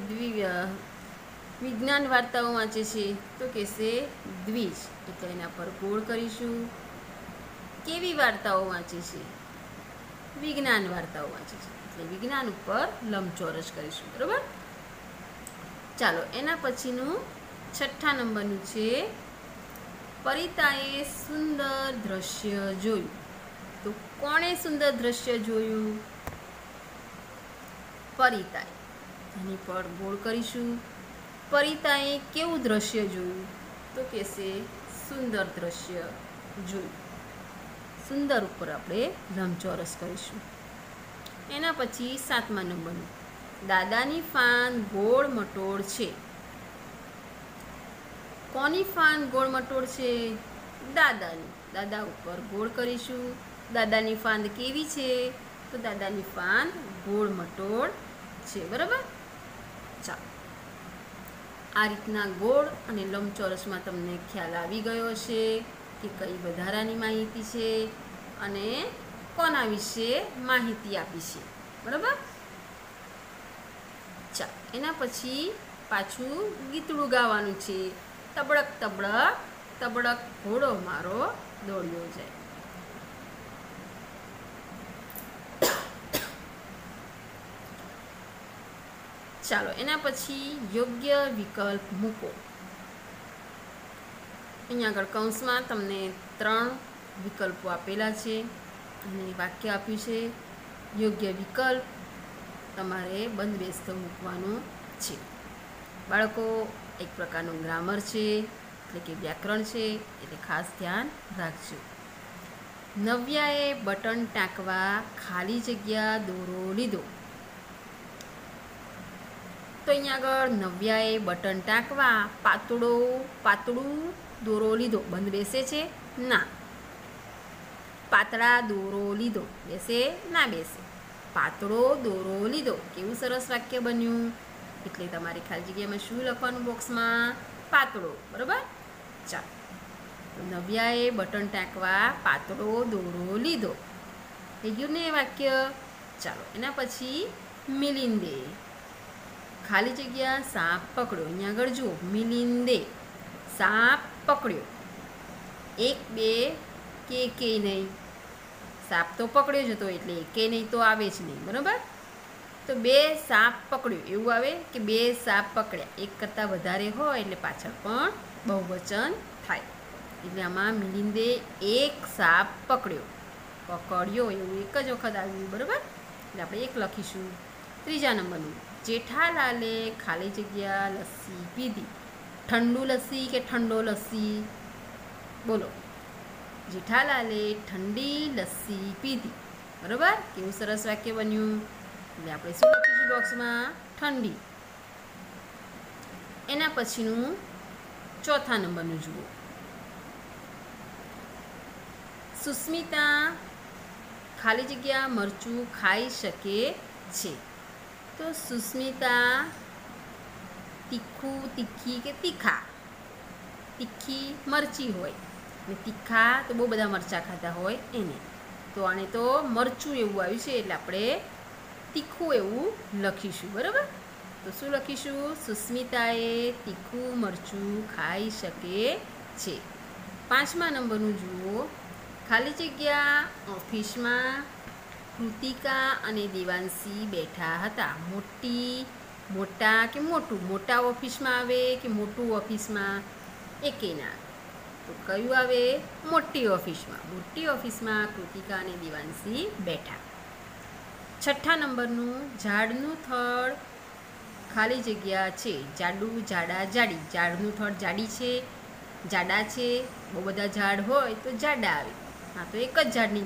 [SPEAKER 1] વિજ્ઞાન વાર્તાઓ વાંચે છે? તો કહેશે દ્વિજ, એટલે એના પર ગોળ કરીશું. કેવી વાર્તાઓ વાંચે છે? વિજ્ઞાન વાર્તાઓ વાંચે છે, એટલે વિજ્ઞાન ઉપર લંબચોરસ કરીશું, બરાબર? ચાલો, એના પછીનું છઠ્ઠા નંબરનું છે, પરિતાએ સુંદર દ્રશ્ય જોયું. તો કોણે સુંદર દ્રશ્ય જોયું? પરિતાએ. એની પર ગોળ કરીશું. પરિતાએ કેવું દ્રશ્ય જોયું? તો કહેશે સુંદર દ્રશ્ય જોયું. સુંદર ઉપર આપણે લંબચોરસ કરીશું. એના પછી સાતમા નંબરનું, દાદાની ફાન ગોળ મટોળ છે. કોની ફાન ગોળ મટોળ છે? દાદાની. દાદા ઉપર ગોળ કરીશું. દાદાની ફાંદ કેવી છે? તો દાદાની ફાંદ ગોળ મટોળ છે, બરાબર? ચાલો, આ રીતના ગોળ અને લંબચોરસમાં તમને ખ્યાલ આવી ગયો છે કે કઈ વધારાની માહિતી છે અને કોના વિશે માહિતી આપી છે, બરાબર? ચાલો, એના પછી પાછું ગીતડું ગાવાનું છે. તબડક તબડક તબડક ઘોડો મારો દોડ્યો જાય. ચાલો, એના પછી યોગ્ય વિકલ્પ મૂકો. અહીંયા આગળ કૌંસમાં તમને 3 વિકલ્પો આપેલા છે અને વાક્ય આપ્યું છે. યોગ્ય વિકલ્પ તમારે બંધબેસતો મૂકવાનો છે. બાળકો, એક પ્રકારનું ગ્રામર છે, એટલે કે વ્યાકરણ છે, એટલે ખાસ ધ્યાન રાખજો. નવ્યાએ બટન ટાંકવા ખાલી જગ્યા દોરો લીધો. તો અહીંયા આગળ નવ્યાએ બટન ટાંકવા પાતળું દોરો લીધો. બંધ બેસે છે? ના. પાતળા દોરો લીધો. બેસે? ના બેસે. પાતળો દોરો લીધો. કેવું સરસ વાક્ય બન્યું. એટલે તમારે ખાલી જગ્યામાં શું લખવાનું બોક્સમાં? પાતળો. બરાબર? ચાલો. નવ્યાએ બટન ટાંકવા પાતળો દોરો લીધો. થઈ ગયું ને વાક્ય? ચાલો, એના પછી મિલિંદે ખાલી જગ્યા સાપ પકડ્યો. અહીંયા આગળ જુઓ, મિલિંદે સાપ પકડ્યો. 1 2 કે નહીં. સાપ તો પકડ્યો જ હતો એટલે કે નહીં તો આવે જ નહીં. બરાબર? તો 2 સાપ પકડ્યો એવું આવે કે 2 સાપ પકડ્યા. 1 કરતાં વધારે હોય એટલે પાછળ પણ બહુવચન થાય. એટલે આમાં મિલિંદે 1 સાપ પકડ્યો એવું એક જ વખત આવ્યું. બરાબર? એટલે આપણે 1 લખીશું. ત્રીજા નંબરનું, જેઠાલાલે ખાલી જગ્યા લસ્સી પીધી. ઠંડુ લસ્સી કે ઠંડો લસ્સી? બોલો. જેઠાલાલે ઠંડી લસ્સી પીધી. બરાબર? કેવું સરસ વાક્ય બન્યું. એટલે આપણે શું લખીશું બોક્સમાં? ઠંડી. એના પછીનું ચોથા નંબરનું જુઓ. સુસ્મિતા ખાલી જગ્યા મરચું ખાઈ શકે છે. તો સુસ્મિતા તીખું, તીખી કે તીખા? તીખી મરચી હોય ને તીખા તો બહુ બધા મરચાં ખાતા હોય એને. તો આને તો મરચું એવું આવ્યું છે એટલે આપણે તીખું એવું લખીશું. બરાબર? તો શું લખીશું? સુસ્મિતાએ તીખું મરચું ખાઈ શકે છે. પાંચમા નંબરનું જુઓ. ખાલી જગ્યા ઓફિસમાં કૃતિકા અને દેવાંશી બેઠા હતા. મોટા કે મોટું? મોટા ઓફિસમાં આવે કે મોટું ઓફિસમાં? એકે ના. તો કયું આવે? મોટી ઓફિસમાં. મોટી ઓફિસમાં કૃતિકા અને દેવાંશી બેઠા. છઠ્ઠા નંબરનું, ઝાડનું થડ ખાલી જગ્યા છે. જાડું, જાડા, જાડી. ઝાડનું થડ જાડી છે, જાડા છે. બહુ બધા ઝાડ હોય તો જાડા આવે. હા, તો એક જ ઝાડની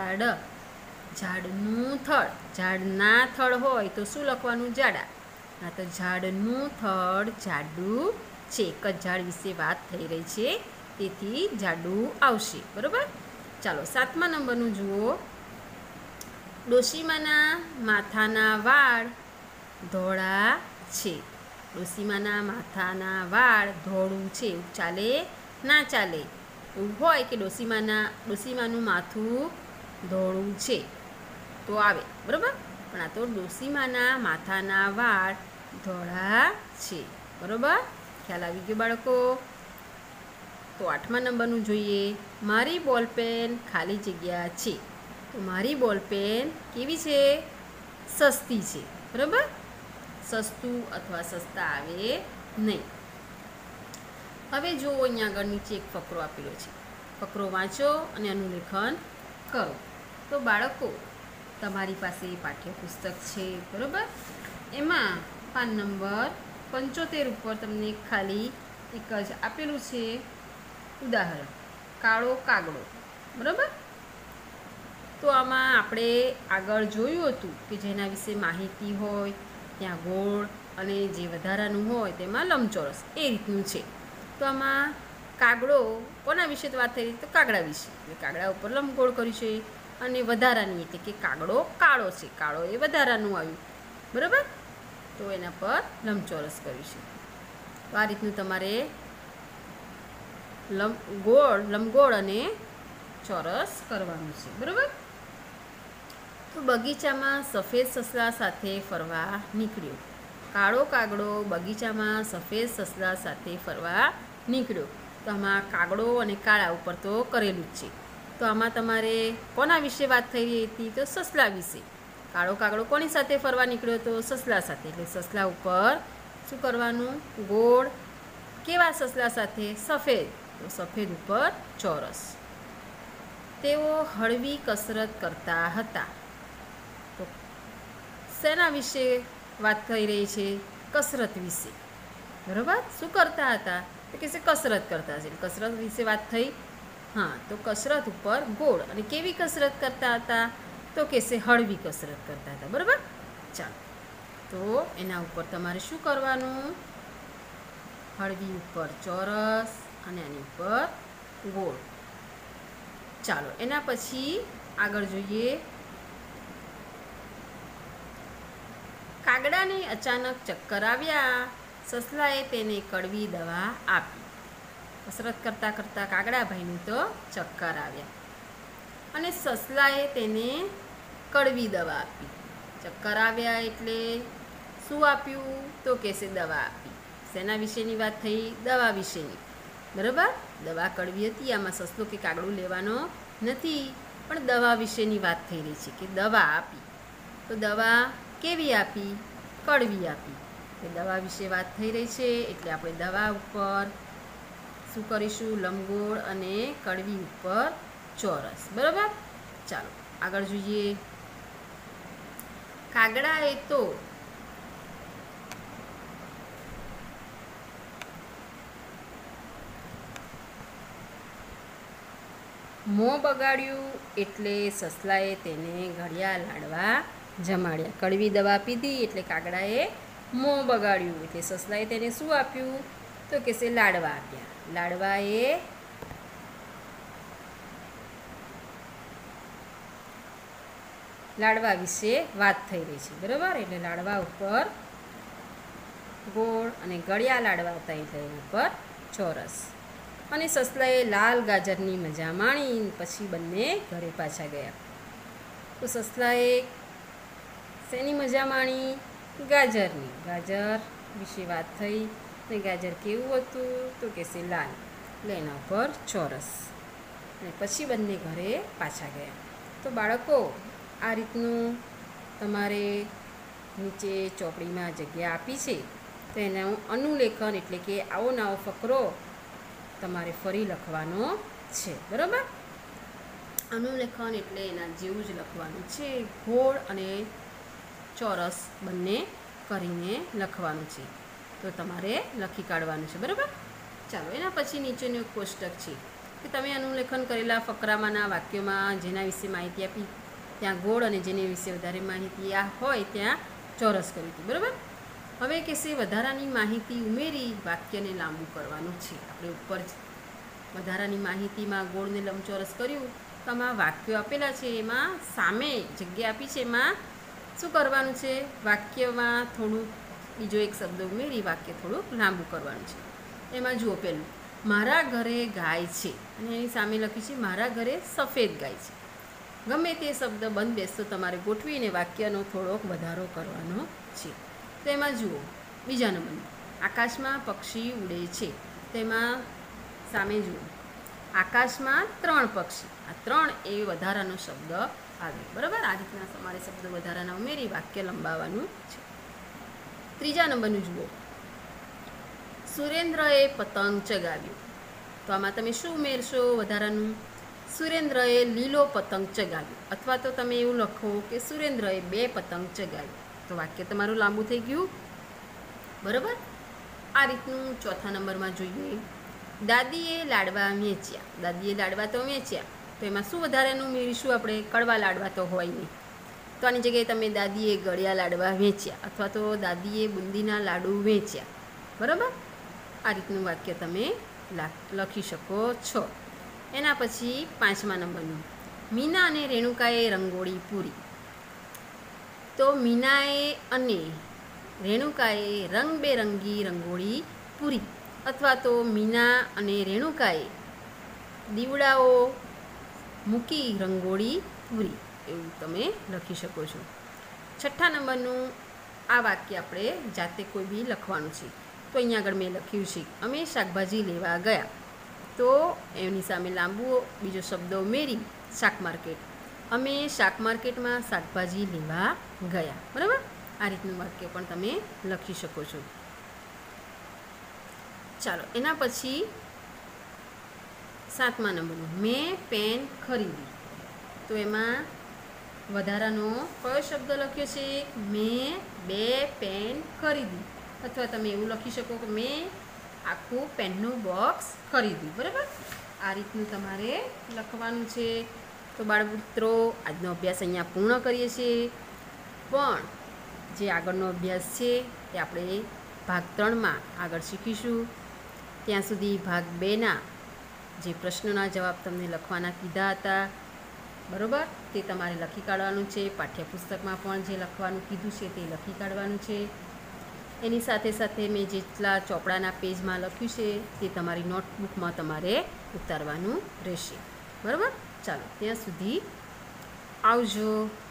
[SPEAKER 1] ઝાડનું થડ. ઝાડના થડ હોય તો શું લખવાનું? જાડા. હા, તો ઝાડનું થડ જાડું છે. એક જ ઝાડ વિશે વાત થઈ રહી છે તેથી જાડું આવશે. બરાબર? ચાલો, સાતમા નંબરનું જુઓ. ડોશીમાના માથાના વાળ ધોળા છે. ડોશીમાના માથાના વાળ ધોળું છે. એવું ચાલે? ના ચાલે. એવું હોય કે ડોશીમાનું માથું ધોળું છે તો આવે. બરાબર? પણ આ તો ડોશીમાના માથાના વાળ ધોળા છે. બરાબર? ખ્યાલ આવી ગયો બાળકો? તો આઠમા નંબરનું જોઈએ. મારી બોલપેન ખાલી જગ્યા છે. તો મારી બોલપેન કેવી છે? સસ્તી છે. બરાબર? સસ્તું અથવા સસ્તા આવે નહીં. હવે જુઓ, અહીંયા આગળ નીચે એક ફકરો આપેલો છે. ફકરો વાંચો અને અનુલેખન કરો. તો બાળકો, તમારી પાસે પાઠ્યપુસ્તક છે. બરાબર? એમાં પાન નંબર 75 ઉપર તમને ખાલી એક જ આપેલું છે ઉદાહરણ, કાળો કાગડો. બરાબર? તો આમાં આપણે આગળ જોયું હતું કે જેના વિશે માહિતી હોય ત્યાં ગોળ અને જે વધારાનું હોય તેમાં લંબચોરસ, એ રીતનું છે. તો આમાં કાગડો કોના વિશે વાત થઈ રહી? તો કાગડા વિશે. એટલે કાગડા ઉપર લંબગોળ કર્યું છે. અને વધારાની એટલે કે કાગડો કાળો છે. કાળો એ વધારાનું આવ્યું. બરાબર? તો એના પર લંબચોરસ કર્યું છે. તો આ રીતનું તમારે લંબગોળ અને ચોરસ કરવાનું છે. બરાબર? તો બગીચામાં સફેદ સસલા સાથે ફરવા નીકળ્યો. કાળો કાગડો બગીચામાં સફેદ સસલા સાથે ફરવા નીકળ્યો. તો આમાં કાગડો અને કાળા ઉપર તો કરેલું જ છે. તો આમાં તમારે કોના વિશે વાત થઈ રહી હતી? તો સસલા વિશે. કાળો કાગડો કોની સાથે ફરવા નીકળ્યો? તો સસલા સાથે. એટલે સસલા ઉપર શું કરવાનું? ગોળ. કેવા સસલા સાથે? સફેદ. તો સફેદ ઉપર ચોરસ. તેઓ હળવી કસરત કરતા હતા. તો શેના વિશે વાત થઈ રહી છે? કસરત વિશે. બરાબર. શું કરતા હતા? તો કે કસરત કરતા છે. કસરત વિશે વાત થઈ. હા, તો કસરત ઉપર ગોળ. અને કેવી કસરત કરતા હતા? તો કહેશે હળવી કસરત કરતા હતા. બરાબર. ચાલો, તો એના ઉપર તમારે શું કરવાનું? હળવી ઉપર ચોરસ અને આની ઉપર ગોળ. ચાલો, એના પછી આગળ જોઈએ. કાગડાને અચાનક ચક્કર આવ્યા. સસલાએ તેને કડવી દવા આપી. કસરત કરતાં કરતાં કાગડાભાઈને તો ચક્કર આવ્યા અને સસલાએ તેને કડવી દવા આપી. ચક્કર આવ્યા એટલે શું આપ્યું? તો કહેશે દવા આપી. શેના વિશેની વાત થઈ? દવા વિશેની. બરાબર. દવા કડવી હતી. આમાં સસલો કે કાગડું લેવાનો નથી, પણ દવા વિશેની વાત થઈ રહી છે કે દવા આપી. તો દવા કેવી આપી? કડવી આપી. એ દવા વિશે વાત થઈ રહી છે એટલે આપણે દવા ઉપર શું કરીશું? લંબગોળ અને કડવી ઉપર ચોરસ. બરાબર. ચાલો, આગળ જોઈએ. કાગડાએ તો મોં બગાડ્યું એટલે સસલાએ તેને ઘડિયા લાડવા જમાડ્યા. કડવી દવા પીધી એટલે કાગડાએ મોં બગાડ્યું એટલે સસલાએ તેને શું આપ્યું? તો કહેશે લાડવા આપ્યા. લાડવા વિશે વાત થઈ રહી છે. બરાબર. એટલે લાડવા ઉપર ગોળ અને ગળ્યા લાડવા હતા એટલે એના ઉપર ચોરસ. અને સસલાએ લાલ ગાજરની મજા માણી. પછી બંને ઘરે પાછા ગયા. તો સસલાએ શેની મજા માણી? ગાજરની. ગાજર વિશે વાત થઈ. અને ગાજર કેવું હતું? તો કહેશે લાલ. એટલે એના ઉપર ચોરસ. અને પછી બંને ઘરે પાછા ગયા. તો બાળકો, આ રીતનું તમારે નીચે ચોપડીમાં જગ્યા આપી છે તો એનું અનુલેખન એટલે કે આવો નવો ફકરો તમારે ફરી લખવાનો છે. બરાબર. અનુલેખન એટલે એના જેવું જ લખવાનું છે. ગોળ અને ચોરસ બંને કરીને લખવાનું છે. તો તમારે લખી કાઢવાનું છે. બરાબર. ચાલો, એના પછી નીચેનું એક કોષ્ટક છે કે તમે અનુલેખન કરેલા ફકરામાંના વાક્યોમાં જેના વિશે માહિતી આપી ત્યાં ગોળ અને જેની વિશે વધારે માહિતી હોય ત્યાં ચોરસ કરી હતી. બરાબર. હવે કહેશે વધારાની માહિતી ઉમેરી વાક્યને લાંબુ કરવાનું છે. આપણે ઉપર જ વધારાની માહિતીમાં ગોળને લંબચોરસ કર્યું તો આમાં વાક્યો આપેલા છે, એમાં સામે જગ્યા આપી છે, એમાં શું કરવાનું છે? વાક્યમાં થોડું બીજો એક શબ્દ ઉમેરી વાક્ય થોડુંક લાંબુ કરવાનું છે. એમાં જુઓ, પહેલું મારા ઘરે ગાય છે અને એની સામે લખ્યું છે મારા ઘરે સફેદ ગાય છે. ગમે તે શબ્દ બંધ બેસતો તમારે ગોઠવીને વાક્યનો થોડોક વધારો કરવાનો છે. તો એમાં જુઓ, બીજા નંબરનું આકાશમાં પક્ષી ઉડે છે. તેમાં સામે જુઓ, આકાશમાં 3 પક્ષી. આ 3 એ વધારાનો શબ્દ આવે. બરાબર. આ રીતના તમારે શબ્દ વધારાના ઉમેરી વાક્ય લંબાવવાનું છે. ત્રીજા નંબરનું જુઓ, સુરેન્દ્રએ પતંગ ચગાવ્યો. તો આમાં તમે શું ઉમેરશો વધારાનું? સુરેન્દ્રએ લીલો પતંગ ચગાવ્યો. અથવા તો તમે એવું લખો કે સુરેન્દ્રએ 2 પતંગ ચગાવ્યો. તો વાક્ય તમારું લાંબુ થઈ ગયું. બરાબર. આ રીતનું ચોથા નંબરમાં જોઈએ, દાદીએ લાડવા વેચ્યા. દાદીએ લાડવા તો વેચ્યા. તો એમાં શું વધારાનું ઉમેરીશું આપણે? કડવા લાડવા તો હોય નહીં. તો આની જગ્યાએ તમે દાદીએ ગળ્યા લાડવા વેચ્યા અથવા તો દાદીએ બુંદીના લાડુ વેચ્યા. બરાબર. આ રીતનું વાક્ય તમે લખી શકો છો. એના પછી 5મા નંબરનું મીના અને રેણુકાએ રંગોળી પૂરી. તો મીનાએ અને રેણુકાએ રંગબેરંગી રંગોળી પૂરી અથવા તો મીના અને રેણુકાએ દીવડાઓ મૂકી રંગોળી પૂરી, એવું તમે લખી શકો છો. 6ઠ્ઠા નંબરનું આ વાક્ય આપણે જાતે કોઈ બી લખવાનું છે. તો અહીંયા આગળ મેં લખ્યું છે અમે શાકભાજી લેવા ગયા. તો એની સામે લાંબુ બીજો શબ્દ ઉમેરી શાક માર્કેટ. અમે શાક માર્કેટમાં શાકભાજી લેવા ગયા. બરાબર. આ રીતનું વાક્ય પણ તમે લખી શકો છો. ચાલો, એના પછી 7મા નંબરનું મેં પેન ખરીદી, તો એમાં વધારાનો કયો શબ્દ લખ્યો છે? મેં 2 પેન ખરીદી, અથવા તમે એવું લખી શકો કે મેં આખું પેનનું બોક્સ ખરીદ્યું. બરાબર, આ રીતનું તમારે લખવાનું છે. તો બાળમિત્રો, આજનો અભ્યાસ અહીંયા પૂર્ણ કરીએ છીએ, પણ જે આગળનો અભ્યાસ છે એ આપણે ભાગ 3માં આગળ શીખીશું. ત્યાં સુધી ભાગ 2ના જે પ્રશ્નોના જવાબ તમને લખવાના કીધા હતા, બરાબર, તે તમારે લખી કાઢવાનું છે. પાઠ્યપુસ્તકમાં પણ જે લખવાનું કીધું છે તે લખી કાઢવાનું છે. એની સાથે સાથે મેં જેટલા ચોપડાના પેજમાં લખ્યું છે તે તમારી નોટબુકમાં તમારે ઉતારવાનું રહેશે. બરાબર, ચાલો ત્યાં સુધી આવજો.